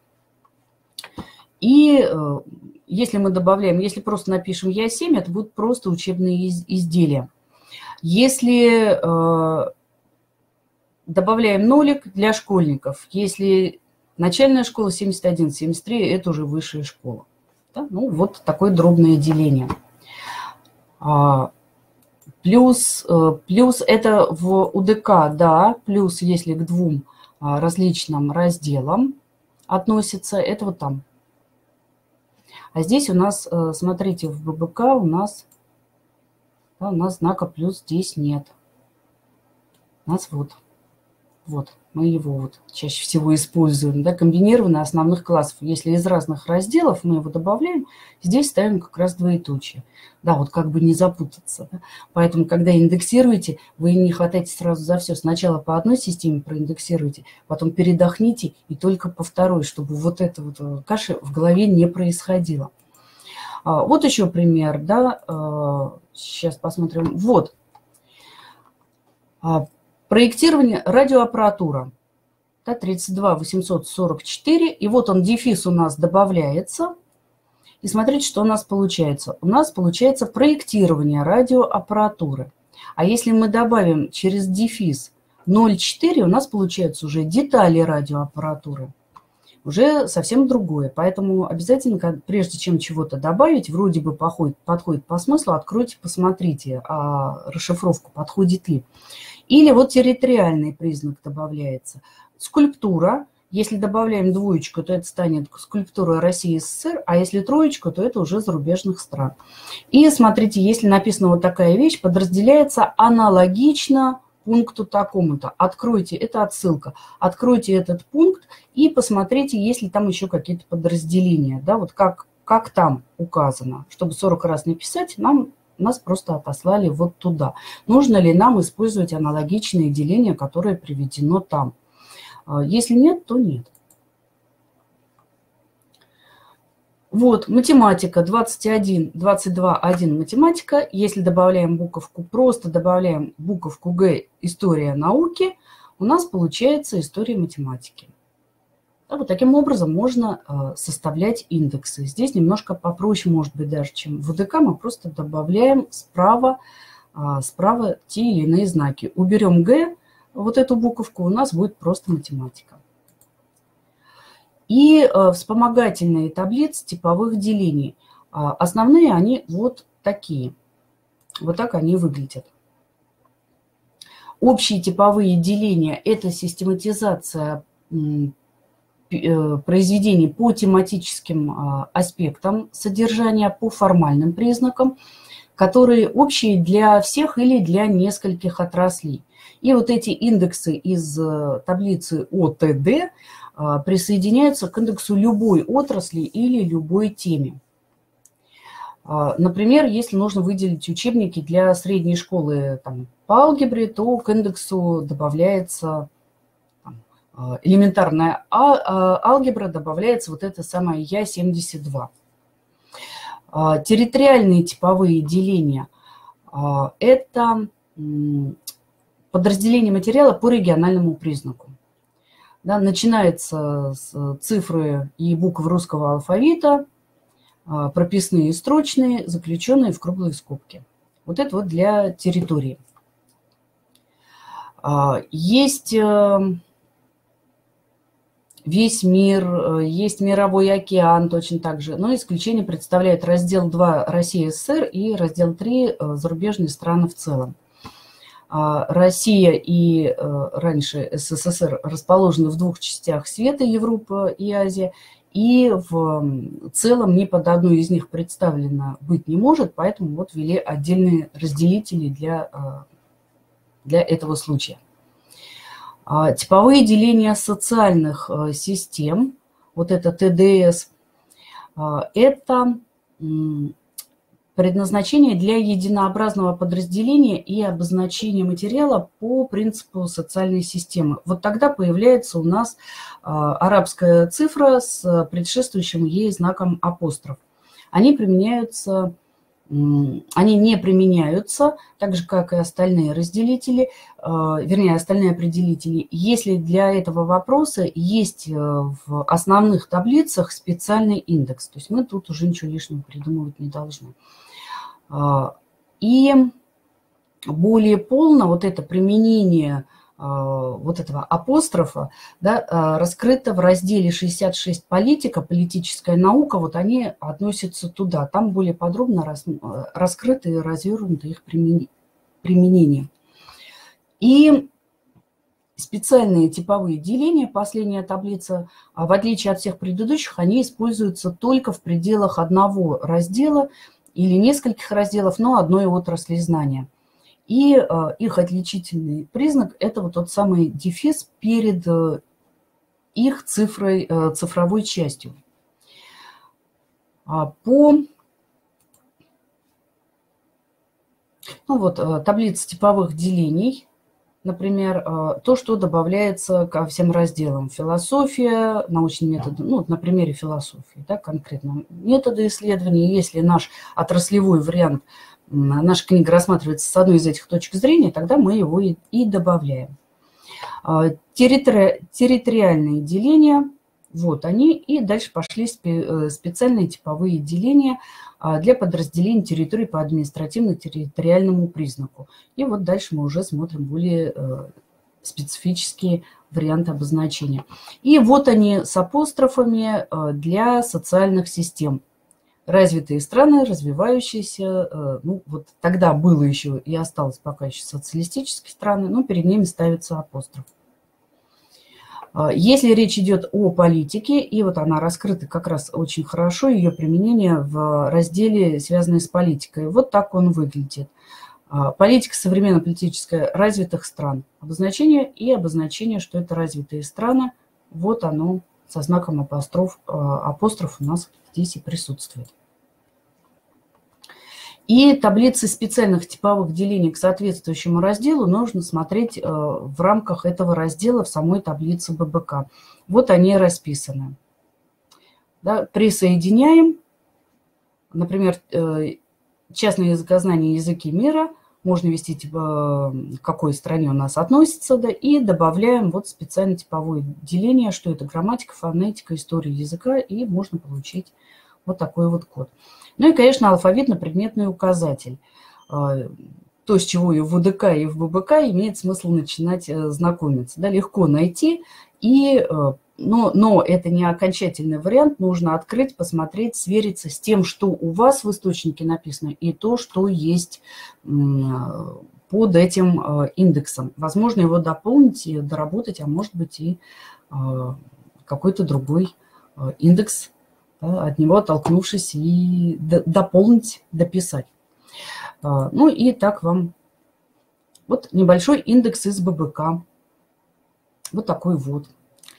[SPEAKER 1] И если мы добавляем, если просто напишем Я семь, это будут просто учебные изделия. Если добавляем нолик для школьников, если начальная школа семьдесят один, семьдесят три, это уже высшая школа. Да? Ну, вот такое дробное деление. Плюс, плюс это в УДК, да, плюс если к двум различным разделам относится, это вот там. А здесь у нас, смотрите, в ББК у нас, да, у нас знака плюс здесь нет. У нас вот, вот. Мы его вот чаще всего используем, да, комбинированный основных классов. Если из разных разделов мы его добавляем, здесь ставим как раз двоеточие. Да, вот как бы не запутаться. Да. Поэтому, когда индексируете, вы не хватайте сразу за все. Сначала по одной системе проиндексируйте, потом передохните и только по второй, чтобы вот эта вот каша в голове не происходила. Вот еще пример, да, сейчас посмотрим. Вот. Проектирование радиоаппаратура. Да, тридцать два восемьсот сорок четыре. И вот он, дефис у нас добавляется. И смотрите, что у нас получается. У нас получается проектирование радиоаппаратуры. А если мы добавим через дефис ноль четыре, у нас получается уже детали радиоаппаратуры. Уже совсем другое. Поэтому обязательно, прежде чем чего-то добавить, вроде бы подходит, подходит по смыслу, откройте, посмотрите, а расшифровку подходит ли. Или вот территориальный признак добавляется. Скульптура. Если добавляем двоечку, то это станет скульптура России и СССР, а если троечку, то это уже зарубежных стран. И смотрите, если написана вот такая вещь, подразделяется аналогично пункту такому-то. Откройте, это отсылка. Откройте этот пункт и посмотрите, есть ли там еще какие-то подразделения. Да, вот как, как там указано. Чтобы сорок раз не писать, нам... нас просто отослали вот туда. Нужно ли нам использовать аналогичные деления, которое приведено там? Если нет, то нет. Вот, математика двадцать один, двадцать два, один математика. Если добавляем буковку, просто добавляем буковку Г, история науки, у нас получается история математики. Да, вот таким образом можно э, составлять индексы. Здесь немножко попроще, может быть, даже, чем в УДК. Мы просто добавляем справа, э, справа те или иные знаки. Уберем Г, вот эту буковку, у нас будет просто математика. И э, вспомогательные таблицы типовых делений. Э, основные они вот такие. Вот так они выглядят. Общие типовые деления – это систематизация произведений по тематическим аспектам содержания, по формальным признакам, которые общие для всех или для нескольких отраслей. И вот эти индексы из таблицы О Т Д присоединяются к индексу любой отрасли или любой теме. Например, если нужно выделить учебники для средней школы там, по алгебре, то к индексу добавляется элементарная алгебра, добавляется вот это самое Я семьдесят два. Территориальные типовые деления – это подразделение материала по региональному признаку. Да, начинается с цифры и букв русского алфавита, прописные и строчные, заключенные в круглые скобки. Вот это вот для территории. Есть весь мир, есть мировой океан точно так же, но исключение представляет раздел два Россия и СССР и раздел три зарубежные страны в целом. Россия и раньше СССР расположены в двух частях света, Европа и Азия, и в целом ни под одной из них представлено быть не может, поэтому вот ввели отдельные разделители для, для этого случая. Типовые деления социальных систем, вот это Т Д С, это предназначение для единообразного подразделения и обозначения материала по принципу социальной системы. Вот тогда появляется у нас арабская цифра с предшествующим ей знаком апостроф. Они применяются, они не применяются, так же, как и остальные разделители, вернее, остальные определители, если для этого вопроса есть в основных таблицах специальный индекс. То есть мы тут уже ничего лишнего придумывать не должны. И более полно вот это применение вот этого апострофа, да, раскрыто в разделе шестьдесят шесть «Политика», «Политическая наука», вот они относятся туда. Там более подробно рас, раскрыто и развернуто их применение. И специальные типовые деления, последняя таблица, в отличие от всех предыдущих, они используются только в пределах одного раздела или нескольких разделов, но одной отрасли знания. И их отличительный признак – это вот тот самый дефис перед их цифрой, цифровой частью. По ну вот, таблица типовых делений, например, то, что добавляется ко всем разделам. Философия, научные методы, ну, на примере философии, да, конкретно методы исследования. Если наш отраслевой вариант, наша книга рассматривается с одной из этих точек зрения, тогда мы его и, и добавляем. Территори... Территориальные деления, вот они, и дальше пошли специальные типовые деления для подразделения территорий по административно-территориальному признаку. И вот дальше мы уже смотрим более специфические варианты обозначения. И вот они с апострофами для социальных систем. Развитые страны, развивающиеся, ну вот тогда было еще и осталось пока еще социалистические страны, но перед ними ставится апостроф. Если речь идет о политике, и вот она раскрыта как раз очень хорошо, ее применение в разделе, связанный с политикой, вот так он выглядит. Политика современно-политическая развитых стран. Обозначение и обозначение, что это развитые страны, вот оно со знаком апостроф, апостроф у нас здесь и присутствует. И таблицы специальных типовых делений к соответствующему разделу нужно смотреть в рамках этого раздела в самой таблице бэ бэ ка. Вот они расписаны. Да, присоединяем, например, частное языкознание, языки мира. Можно ввести, типа, к какой стране у нас относится, да, и добавляем вот специальное типовое деление, что это грамматика, фонетика, история языка, и можно получить вот такой вот код. Ну и, конечно, алфавитно-предметный указатель. То, с чего и в у дэ ка, и в бэ бэ ка имеет смысл начинать знакомиться. Да, легко найти, и, но, но это не окончательный вариант. Нужно открыть, посмотреть, свериться с тем, что у вас в источнике написано, и то, что есть под этим индексом. Возможно, его дополнить и доработать, а может быть и какой-то другой индекс, от него оттолкнувшись, и дополнить, дописать. Ну и так вам вот небольшой индекс из бэ бэ ка. Вот такой вот.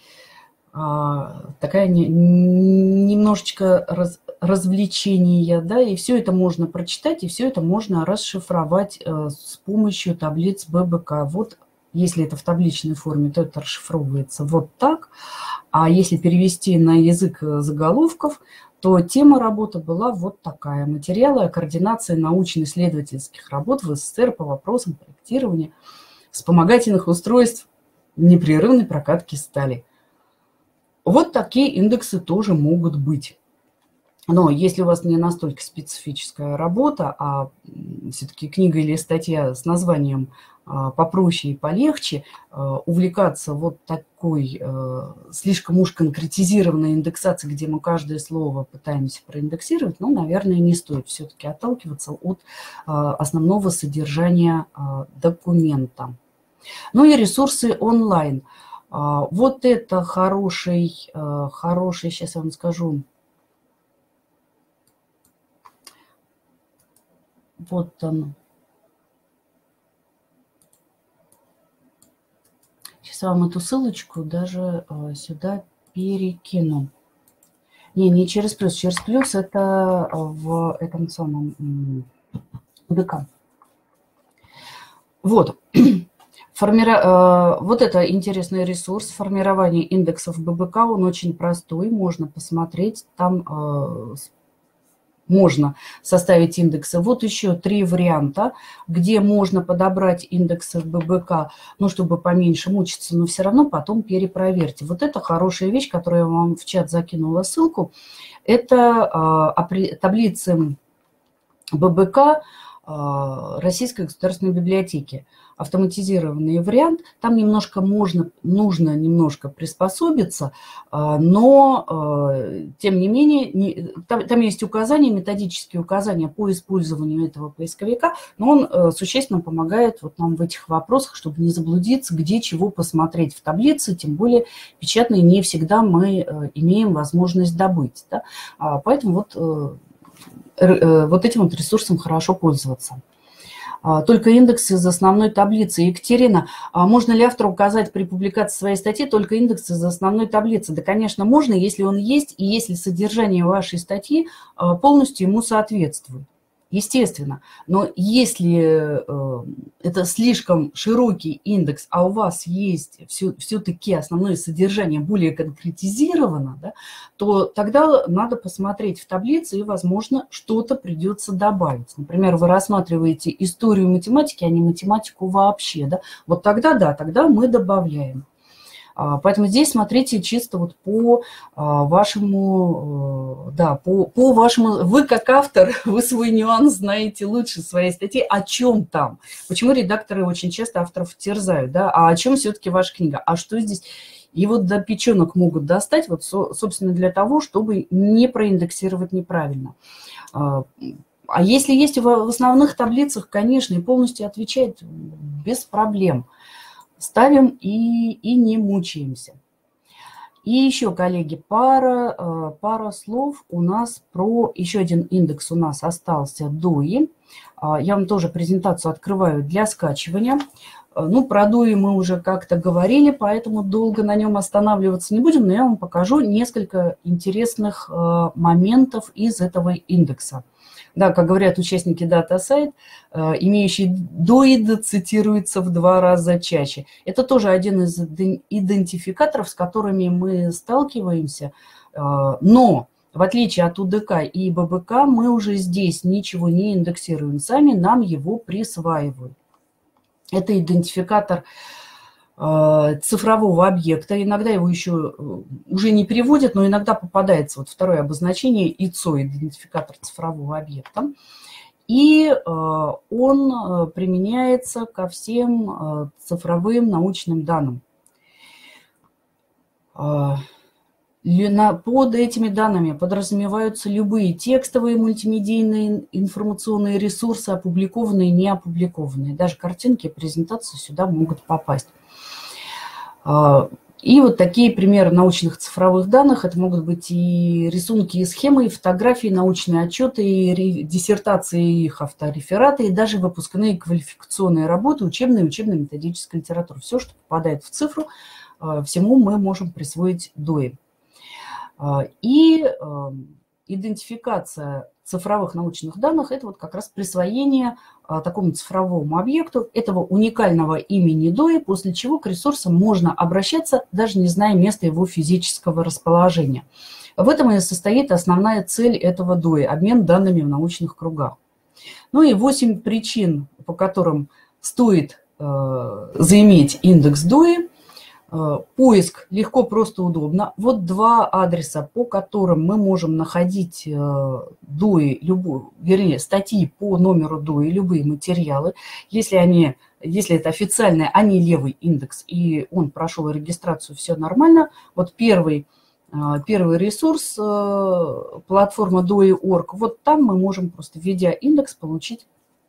[SPEAKER 1] Такая не, немножечко раз, развлечения, да, и все это можно прочитать, и все это можно расшифровать с помощью таблиц бэ бэ ка. Вот если это в табличной форме, то это расшифровывается вот так. А если перевести на язык заголовков, то тема работы была вот такая. Материалы о координации научно-исследовательских работ в эс эс эс эр по вопросам проектирования вспомогательных устройств непрерывной прокатки стали. Вот такие индексы тоже могут быть. Но если у вас не настолько специфическая работа, а все-таки книга или статья с названием попроще и полегче, увлекаться вот такой слишком уж конкретизированной индексацией, где мы каждое слово пытаемся проиндексировать, ну, наверное, не стоит все-таки отталкиваться от основного содержания документа. Ну и ресурсы онлайн. Вот это хороший, хороший, сейчас я вам скажу, вот он. Сейчас я вам эту ссылочку даже сюда перекину. Не, не через плюс. Через плюс это в этом самом у дэ ка. Вот. Формира... Вот это интересный ресурс. Формирование индексов бэ бэ ка. Он очень простой. Можно посмотреть. Там можно составить индексы. Вот еще три варианта, где можно подобрать индексы бэ бэ ка, ну, чтобы поменьше мучиться, но все равно потом перепроверьте. Вот это хорошая вещь, которую я вам в чат закинула ссылку. Это э, таблицы бэ бэ ка э, Российской государственной библиотеки. Автоматизированный вариант. Там немножко можно, нужно немножко приспособиться, но, тем не менее, не, там, там есть указания, методические указания по использованию этого поисковика, но он существенно помогает вот нам в этих вопросах, чтобы не заблудиться, где чего посмотреть в таблице, тем более печатные не всегда мы имеем возможность добыть. Да? Поэтому вот, вот этим вот ресурсом хорошо пользоваться. Только индекс из основной таблицы. Екатерина, а можно ли автору указать при публикации своей статьи только индекс из основной таблицы? Да, конечно, можно, если он есть, и если содержание вашей статьи полностью ему соответствует. Естественно, но если э, это слишком широкий индекс, а у вас есть все, все-таки основное содержание более конкретизировано, да, то тогда надо посмотреть в таблице и, возможно, что-то придется добавить. Например, вы рассматриваете историю математики, а не математику вообще. Да, вот тогда, да, тогда мы добавляем. Поэтому здесь смотрите чисто вот по вашему, да, по, по вашему, вы как автор, вы свой нюанс знаете лучше своей статьи, о чем там. Почему редакторы очень часто авторов терзают, да, а о чем все-таки ваша книга, а что здесь? И вот до печенок могут достать, вот, собственно, для того, чтобы не проиндексировать неправильно. А если есть в основных таблицах, конечно, и полностью отвечает без проблем. Ставим и, и не мучаемся. И еще, коллеги, пара, пара слов у нас про... Еще один индекс у нас остался ДОИ. Я вам тоже презентацию открываю для скачивания. Ну, про ДОИ мы уже как-то говорили, поэтому долго на нем останавливаться не будем, но я вам покажу несколько интересных моментов из этого индекса. Да, как говорят участники DataSite, имеющий ДОИ цитируется в два раза чаще. Это тоже один из идентификаторов, с которыми мы сталкиваемся. Но в отличие от УДК и ББК мы уже здесь ничего не индексируем сами, нам его присваивают. Это идентификатор цифрового объекта. Иногда его еще уже не переводят, но иногда попадается вот второе обозначение ИЦО, идентификатор цифрового объекта. И он применяется ко всем цифровым научным данным. Под этими данными подразумеваются любые текстовые, мультимедийные, информационные ресурсы, опубликованные и не опубликованные. Даже картинки и презентации сюда могут попасть. И вот такие примеры научных цифровых данных. Это могут быть и рисунки, и схемы, и фотографии, научные отчеты, и диссертации, и их авторефераты, и даже выпускные квалификационные работы, учебная и учебно-методическая литература. Все, что попадает в цифру, всему мы можем присвоить ДОИ. И идентификация цифровых научных данных – это вот как раз присвоение такому цифровому объекту этого уникального имени ДОИ, после чего к ресурсам можно обращаться, даже не зная места его физического расположения. В этом и состоит основная цель этого ДОИ – обмен данными в научных кругах. Ну и восемь причин, по которым стоит э, заиметь индекс ДОИ. Поиск легко, просто, удобно. Вот два адреса, по которым мы можем находить ДОИ, любую, вернее, статьи по номеру ДОИ, любые материалы. Если, они, если это официальный, а не левый индекс, и он прошел регистрацию, все нормально. Вот первый, первый ресурс, платформа ДОИ точка орг, вот там мы можем, просто введя индекс, получить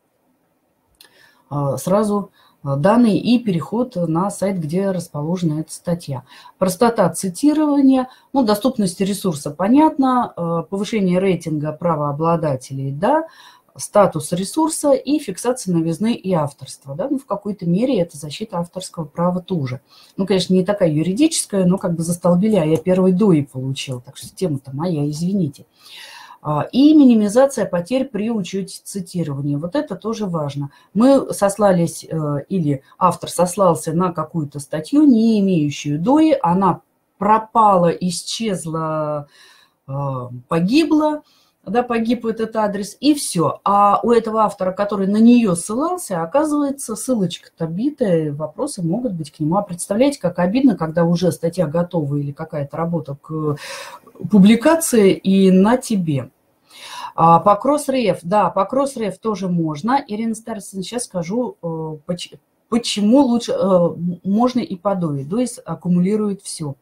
[SPEAKER 1] сразу данные и переход на сайт, где расположена эта статья. Простота цитирования, ну, доступность ресурса, понятно, повышение рейтинга правообладателей, да, статус ресурса и фиксация новизны и авторства. Да? Ну, в какой-то мере это защита авторского права тоже. Ну, конечно, не такая юридическая, но как бы застолбили, а я первый ДОИ получил, так что тема-то моя, извините. И минимизация потерь при учете цитирования. Вот это тоже важно. Мы сослались, или автор сослался на какую-то статью, не имеющую ДОИ, она пропала, исчезла, погибла, да, погиб этот адрес, и все. А у этого автора, который на нее ссылался, оказывается, ссылочка-то битая, вопросы могут быть к нему. А представляете, как обидно, когда уже статья готова или какая-то работа к публикации, и на тебе. А по Crossref, да, по Crossref тоже можно. Ирина Старостина, сейчас скажу, почему лучше, можно и по ДОИ. ДОИ аккумулирует все.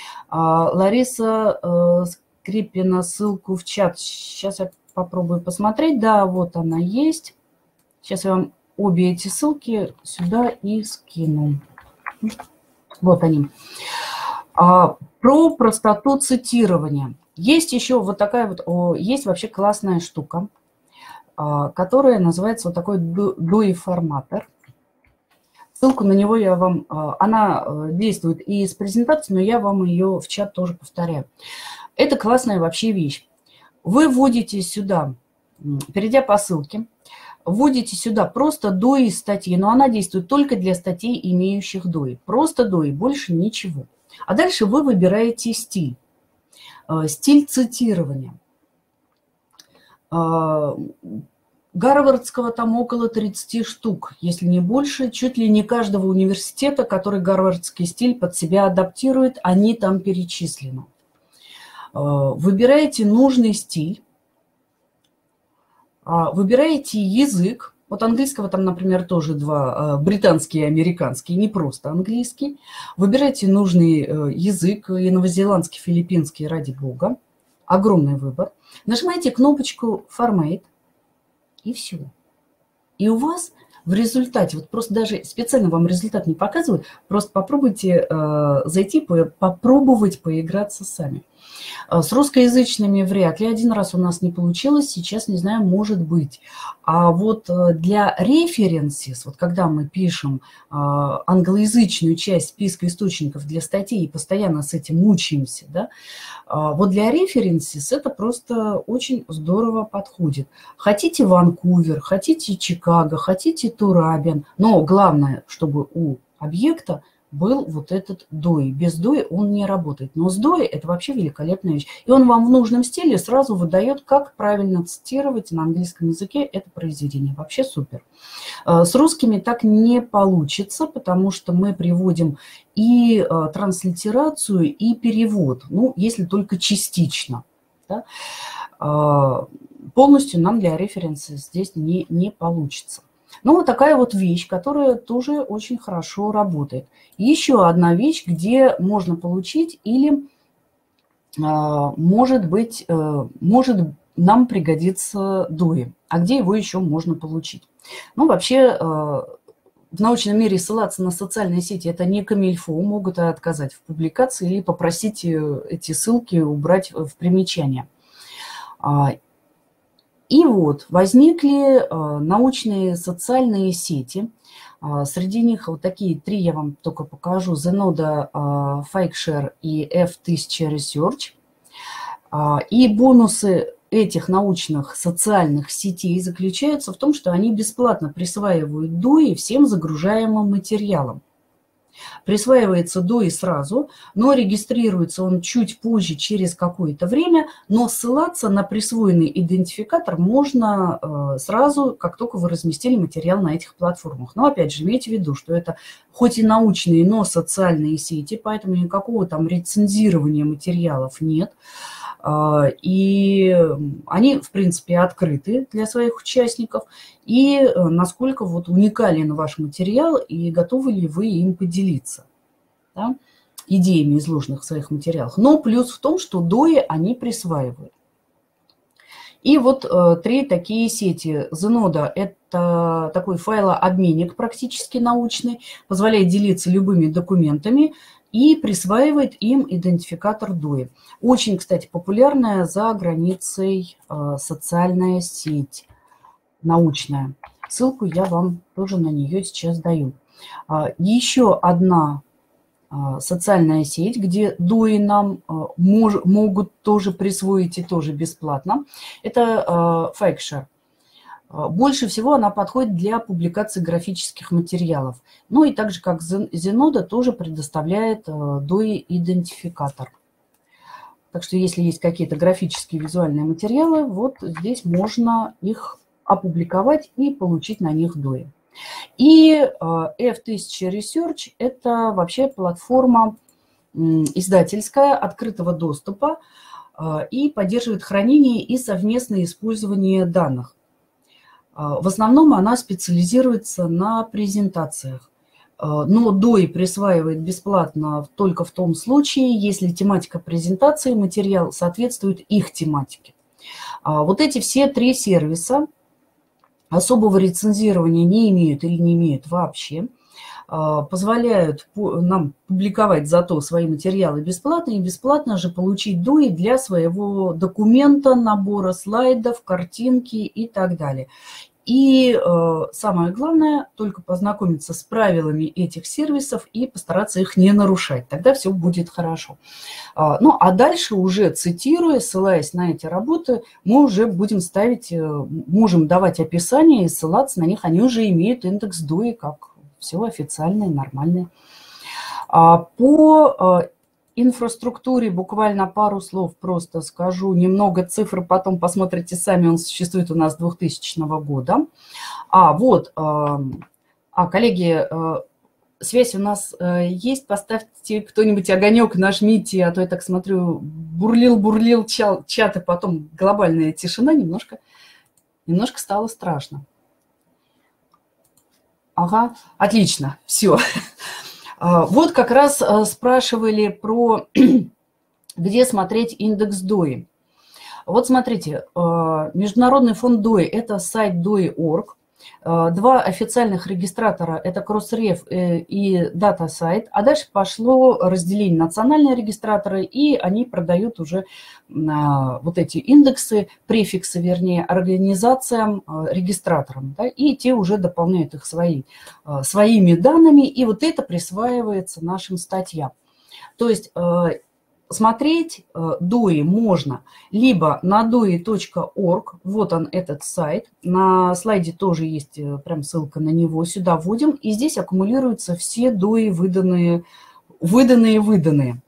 [SPEAKER 1] Лариса Скрипина, ссылку в чат. Сейчас я попробую посмотреть. Да, вот она есть. Сейчас я вам обе эти ссылки сюда и скину. Вот они. Про простоту цитирования. Есть еще вот такая вот, есть вообще классная штука. которое называется вот такой дуи-форматор. Ссылку на него я вам, она действует и из презентации, но я вам ее в чат тоже повторяю. Это классная вообще вещь. Вы вводите сюда, перейдя по ссылке, вводите сюда просто дуи статьи, но она действует только для статей, имеющих дуи. Просто дуи, больше ничего. А дальше вы выбираете стиль. Стиль цитирования. Гарвардского там около тридцати штук, если не больше. Чуть ли не каждого университета, который гарвардский стиль под себя адаптирует, они там перечислены. Выбираете нужный стиль, выбираете язык. Вот английского там, например, тоже два, британский и американский, не просто английский. Выбирайте нужный язык, и новозеландский, филиппинский, ради бога. Огромный выбор. Нажимаете кнопочку «Format». И все. И у вас в результате, вот просто даже специально вам результат не показываю, просто попробуйте э, зайти, по, попробовать поиграться сами. Э, с русскоязычными вряд ли. Один раз у нас не получилось, сейчас, не знаю, может быть. А вот для references, вот когда мы пишем э, англоязычную часть списка источников для статей и постоянно с этим мучаемся, да, э, вот для references это просто очень здорово подходит. Хотите Ванкувер, хотите Чикаго, хотите Турабин, но главное, чтобы у объекта был вот этот дуи. Без дуи он не работает. Но с дуи это вообще великолепная вещь. И он вам в нужном стиле сразу выдает, как правильно цитировать на английском языке это произведение. Вообще супер. С русскими так не получится, потому что мы приводим и транслитерацию, и перевод. Ну, если только частично. Да? Полностью нам для референса здесь не, не получится. Ну, вот такая вот вещь, которая тоже очень хорошо работает. Еще одна вещь, где можно получить или, может быть, может нам пригодится дуи. А где его еще можно получить? Ну, вообще, в научном мире ссылаться на социальные сети – это не камильфо, могут отказать в публикации или попросить эти ссылки убрать в примечания. И вот возникли э, научные социальные сети. Э, среди них вот такие три я вам только покажу. Zenodo, э, FakeShare и эф тысяча Research. Э, и бонусы этих научных социальных сетей заключаются в том, что они бесплатно присваивают дуи всем загружаемым материалам. Присваивается дуи сразу, но регистрируется он чуть позже, через какое-то время, но ссылаться на присвоенный идентификатор можно сразу, как только вы разместили материал на этих платформах. Но опять же, имейте в виду, что это хоть и научные, но социальные сети, поэтому никакого там рецензирования материалов нет. И они, в принципе, открыты для своих участников. И насколько вот уникален ваш материал и готовы ли вы им поделиться, да, идеями, изложенных в своих материалах. Но плюс в том, что дуи они присваивают. И вот э, три такие сети. Zenodo – это такой файлообменник практически научный, позволяет делиться любыми документами и присваивает им идентификатор дуи. Очень, кстати, популярная за границей э, социальная сеть научная. Ссылку я вам тоже на нее сейчас даю. Э, еще одна э, социальная сеть, где дуи нам э, мож, могут тоже присвоить и тоже бесплатно. Это э, FakeShare. Больше всего она подходит для публикации графических материалов. Ну и так же, как Zenodo, тоже предоставляет дуи-идентификатор. Так что если есть какие-то графические визуальные материалы, вот здесь можно их опубликовать и получить на них дуи. И эф тысяча Research – это вообще платформа издательская, открытого доступа и поддерживает хранение и совместное использование данных. В основном она специализируется на презентациях, но дуи присваивает бесплатно только в том случае, если тематика презентации, материал соответствует их тематике. Вот эти все три сервиса особого рецензирования не имеют или не имеют вообще. позволяют нам публиковать зато свои материалы бесплатно и бесплатно же получить дуи для своего документа, набора слайдов, картинки и так далее. И э, самое главное, только познакомиться с правилами этих сервисов и постараться их не нарушать. Тогда все будет хорошо. А, ну, а дальше уже цитируя, ссылаясь на эти работы, мы уже будем ставить, можем давать описание и ссылаться на них. Они уже имеют индекс дуи, как все официальное, нормальное. А, по э, инфраструктуре буквально пару слов просто скажу, немного цифр, потом посмотрите сами, он существует у нас с двухтысячного года. А, вот, а, коллеги, связь у нас есть, поставьте кто-нибудь огонек, нажмите, а то я так смотрю, бурлил-бурлил чат, и потом глобальная тишина, немножко, немножко стало страшно. Ага, отлично, все. Вот как раз спрашивали про, где смотреть индекс дуи. Вот смотрите, Международный фонд дуи – это сайт дуи точка орг. Два официальных регистратора – это Crossref и DataSite. А дальше пошло разделение национальные регистраторы, и они продают уже вот эти индексы, префиксы, вернее, организациям, регистраторам. Да, и те уже дополняют их свои, своими данными, и вот это присваивается нашим статьям. То есть смотреть дуи можно либо на дуи точка орг, вот он этот сайт, на слайде тоже есть прям ссылка на него, сюда вводим, и здесь аккумулируются все дуи, выданные, выданные, выданные.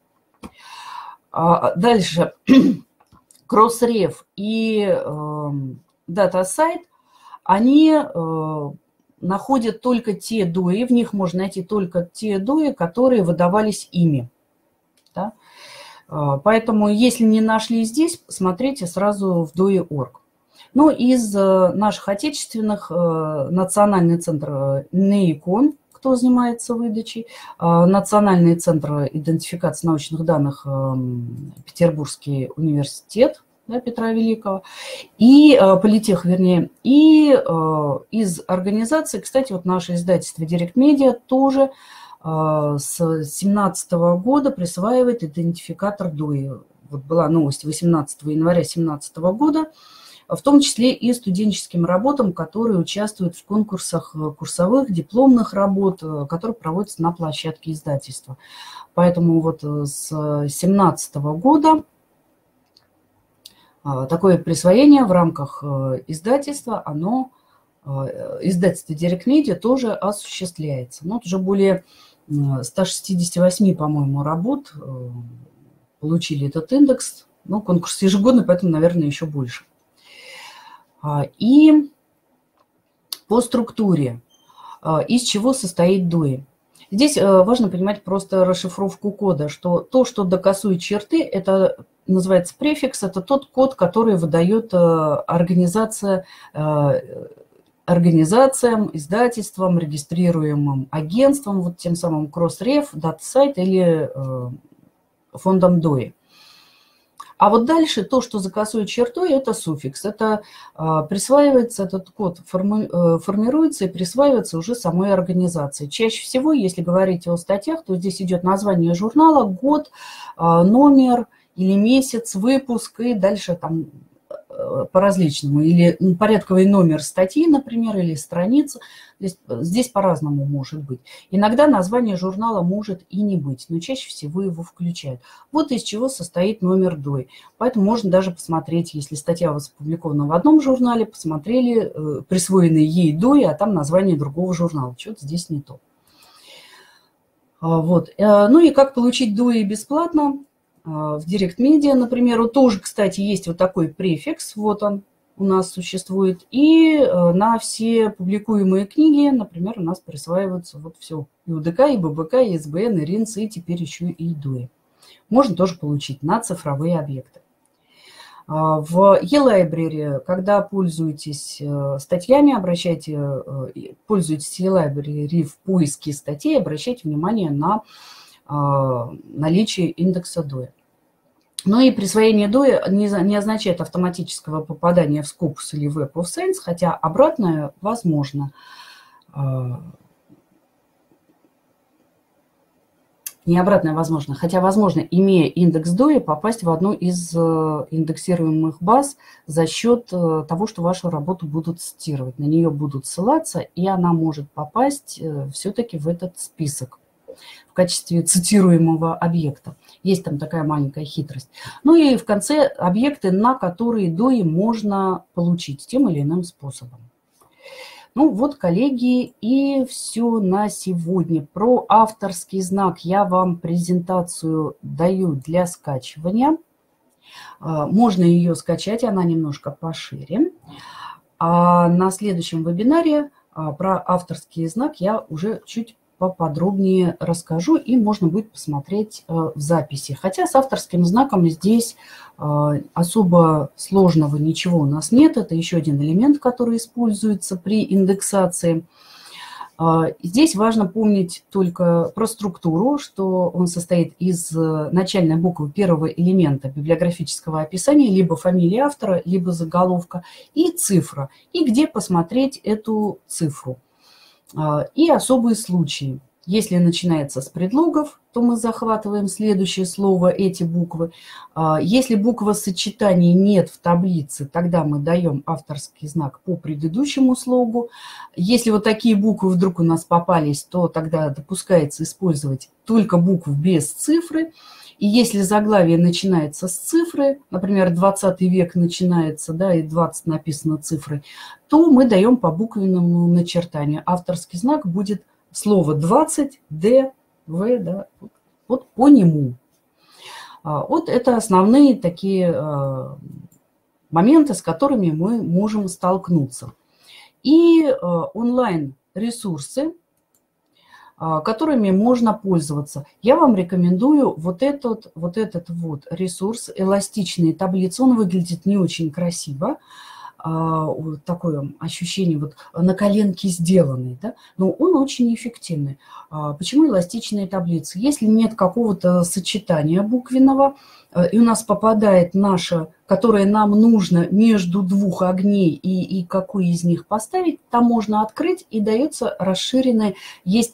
[SPEAKER 1] Дальше Crossref и э, DataSite, они э, находят только те дуи, в них можно найти только те дуи, которые выдавались ими. Да? Поэтому, если не нашли здесь, смотрите сразу в дуи точка орг. Ну, из наших отечественных, Национальный центр НИИКОН, кто занимается выдачей, Национальный центр идентификации научных данных, Петербургский университет, да, Петра Великого, и Политех, вернее, и из организации, кстати, вот наше издательство Direct Media тоже с две тысячи семнадцатого года присваивает идентификатор дуи. Вот была новость восемнадцатого января две тысячи семнадцатого года, в том числе и студенческим работам, которые участвуют в конкурсах курсовых, дипломных работ, которые проводятся на площадке издательства. Поэтому вот с две тысячи семнадцатого года такое присвоение в рамках издательства, оно, издательство Direct Media тоже осуществляется. Но вот уже более ста шестидесяти восьми, по-моему, работ получили этот индекс. Ну, конкурс ежегодный, поэтому, наверное, еще больше. И по структуре, из чего состоит дуи. Здесь важно понимать просто расшифровку кода, что то, что докасует черты, это называется префикс, это тот код, который выдает организация, организациям, издательствам, регистрируемым агентствам, вот тем самым Crossref, DataSite или фондом дуи. А вот дальше то, что закасует чертой, это суффикс. Это присваивается, этот код форми, формируется и присваивается уже самой организации. Чаще всего, если говорить о статьях, то здесь идет название журнала, год, номер или месяц, выпуск, и дальше там по-различному. Или порядковый номер статьи, например, или страницы. Здесь, здесь по-разному может быть. Иногда название журнала может и не быть, но чаще всего его включают. Вот из чего состоит номер дуи. Поэтому можно даже посмотреть, если статья у вас опубликована в одном журнале, посмотрели э, присвоенный ей дуи, а там название другого журнала. Что-то здесь не то. А, вот. Ну и как получить дуи бесплатно? В Direct Media, например, вот тоже, кстати, есть вот такой префикс, вот он у нас существует, и на все публикуемые книги, например, у нас присваиваются вот все, и УДК, и ББК, и СБН, и РИНС, и теперь еще и дуи. Можно тоже получить на цифровые объекты. В eLibrary, когда пользуетесь статьями, обращайте, пользуетесь eLibrary в поиске статей, обращайте внимание на наличие индекса дуи. Но и присвоение дуи не, не означает автоматического попадания в Scopus или Web of Science, хотя обратное возможно. Не обратное возможно, хотя возможно, имея индекс ДОИ, попасть в одну из индексируемых баз за счет того, что вашу работу будут цитировать, на нее будут ссылаться, и она может попасть все-таки в этот список в качестве цитируемого объекта. Есть там такая маленькая хитрость. Ну и в конце объекты, на которые ДОИ можно получить тем или иным способом. Ну вот, коллеги, и все на сегодня. Про авторский знак я вам презентацию даю для скачивания. Можно ее скачать, она немножко пошире. А на следующем вебинаре про авторский знак я уже чуть поподробнее расскажу, и можно будет посмотреть в записи. Хотя с авторским знаком здесь особо сложного ничего у нас нет. Это еще один элемент, который используется при индексации. Здесь важно помнить только про структуру, что он состоит из начальной буквы первого элемента библиографического описания, либо фамилии автора, либо заголовка, и цифра, и где посмотреть эту цифру. И особые случаи. Если начинается с предлогов, то мы захватываем следующее слово, эти буквы. Если буквосочетаний нет в таблице, тогда мы даем авторский знак по предыдущему слогу. Если вот такие буквы вдруг у нас попались, то тогда допускается использовать только буквы без цифры. И если заглавие начинается с цифры, например, двадцатый век начинается, да, и двадцать написано цифрой, то мы даем по буквенному начертанию. Авторский знак будет слово двадцать, Д, В, да, вот по нему. Вот это основные такие моменты, с которыми мы можем столкнуться. И онлайн-ресурсы, которыми можно пользоваться. Я вам рекомендую вот этот вот, этот вот ресурс, эластичные таблицы. Он выглядит не очень красиво. Такое ощущение вот на коленке сделанный, да? Но он очень эффективный. Почему эластичные таблицы? Если нет какого-то сочетания буквенного, и у нас попадает наша, которая нам нужно между двух огней, и, и какую из них поставить, там можно открыть, и дается расширенная, есть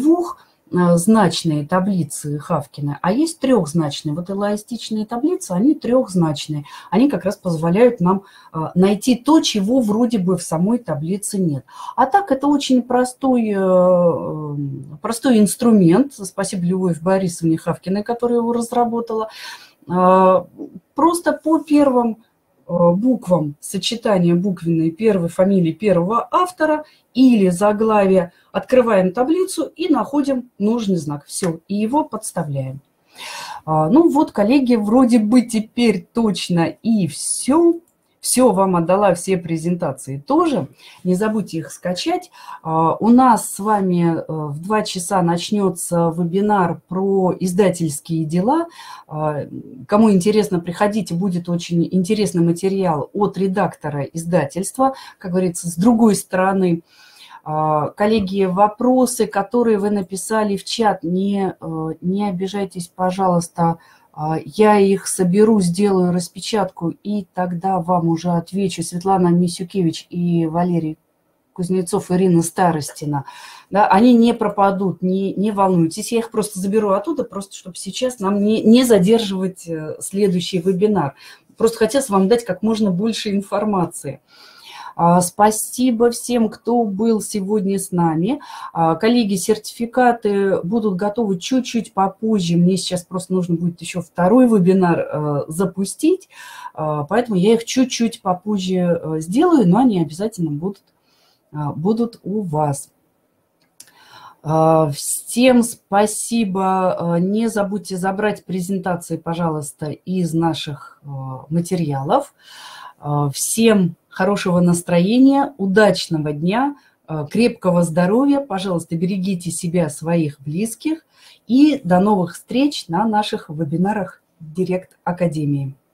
[SPEAKER 1] двухзначные таблицы Хавкина, а есть трехзначные. Вот эластичные таблицы, они трехзначные. Они как раз позволяют нам найти то, чего вроде бы в самой таблице нет. А так это очень простой, простой инструмент. Спасибо Любовь Борисовне Хавкиной, которая его разработала. Просто по первым буквам сочетания буквенной первой фамилии первого автора или заглавия открываем таблицу и находим нужный знак. Все, и его подставляем. Ну вот, коллеги, вроде бы теперь точно и все. Все вам отдала, все презентации тоже. Не забудьте их скачать. У нас с вами в два часа начнется вебинар про издательские дела. Кому интересно, приходите, будет очень интересный материал от редактора издательства, как говорится, с другой стороны. Коллеги, вопросы, которые вы написали в чат, не, не обижайтесь, пожалуйста. Я их соберу, сделаю распечатку, и тогда вам уже отвечу. Светлана Мисюкевич и Валерий Кузнецов, Ирина Старостина. Да, они не пропадут, не, не волнуйтесь. Я их просто заберу оттуда, просто чтобы сейчас нам не, не задерживать следующий вебинар. Просто хотелось вам дать как можно больше информации. Спасибо всем, кто был сегодня с нами. Коллеги, сертификаты будут готовы чуть-чуть попозже. Мне сейчас просто нужно будет еще второй вебинар запустить, поэтому я их чуть-чуть попозже сделаю, но они обязательно будут, будут у вас. Всем спасибо. Не забудьте забрать презентации, пожалуйста, из наших материалов. Всем хорошего настроения, удачного дня, крепкого здоровья. Пожалуйста, берегите себя, своих близких. И до новых встреч на наших вебинарах Директ Академии.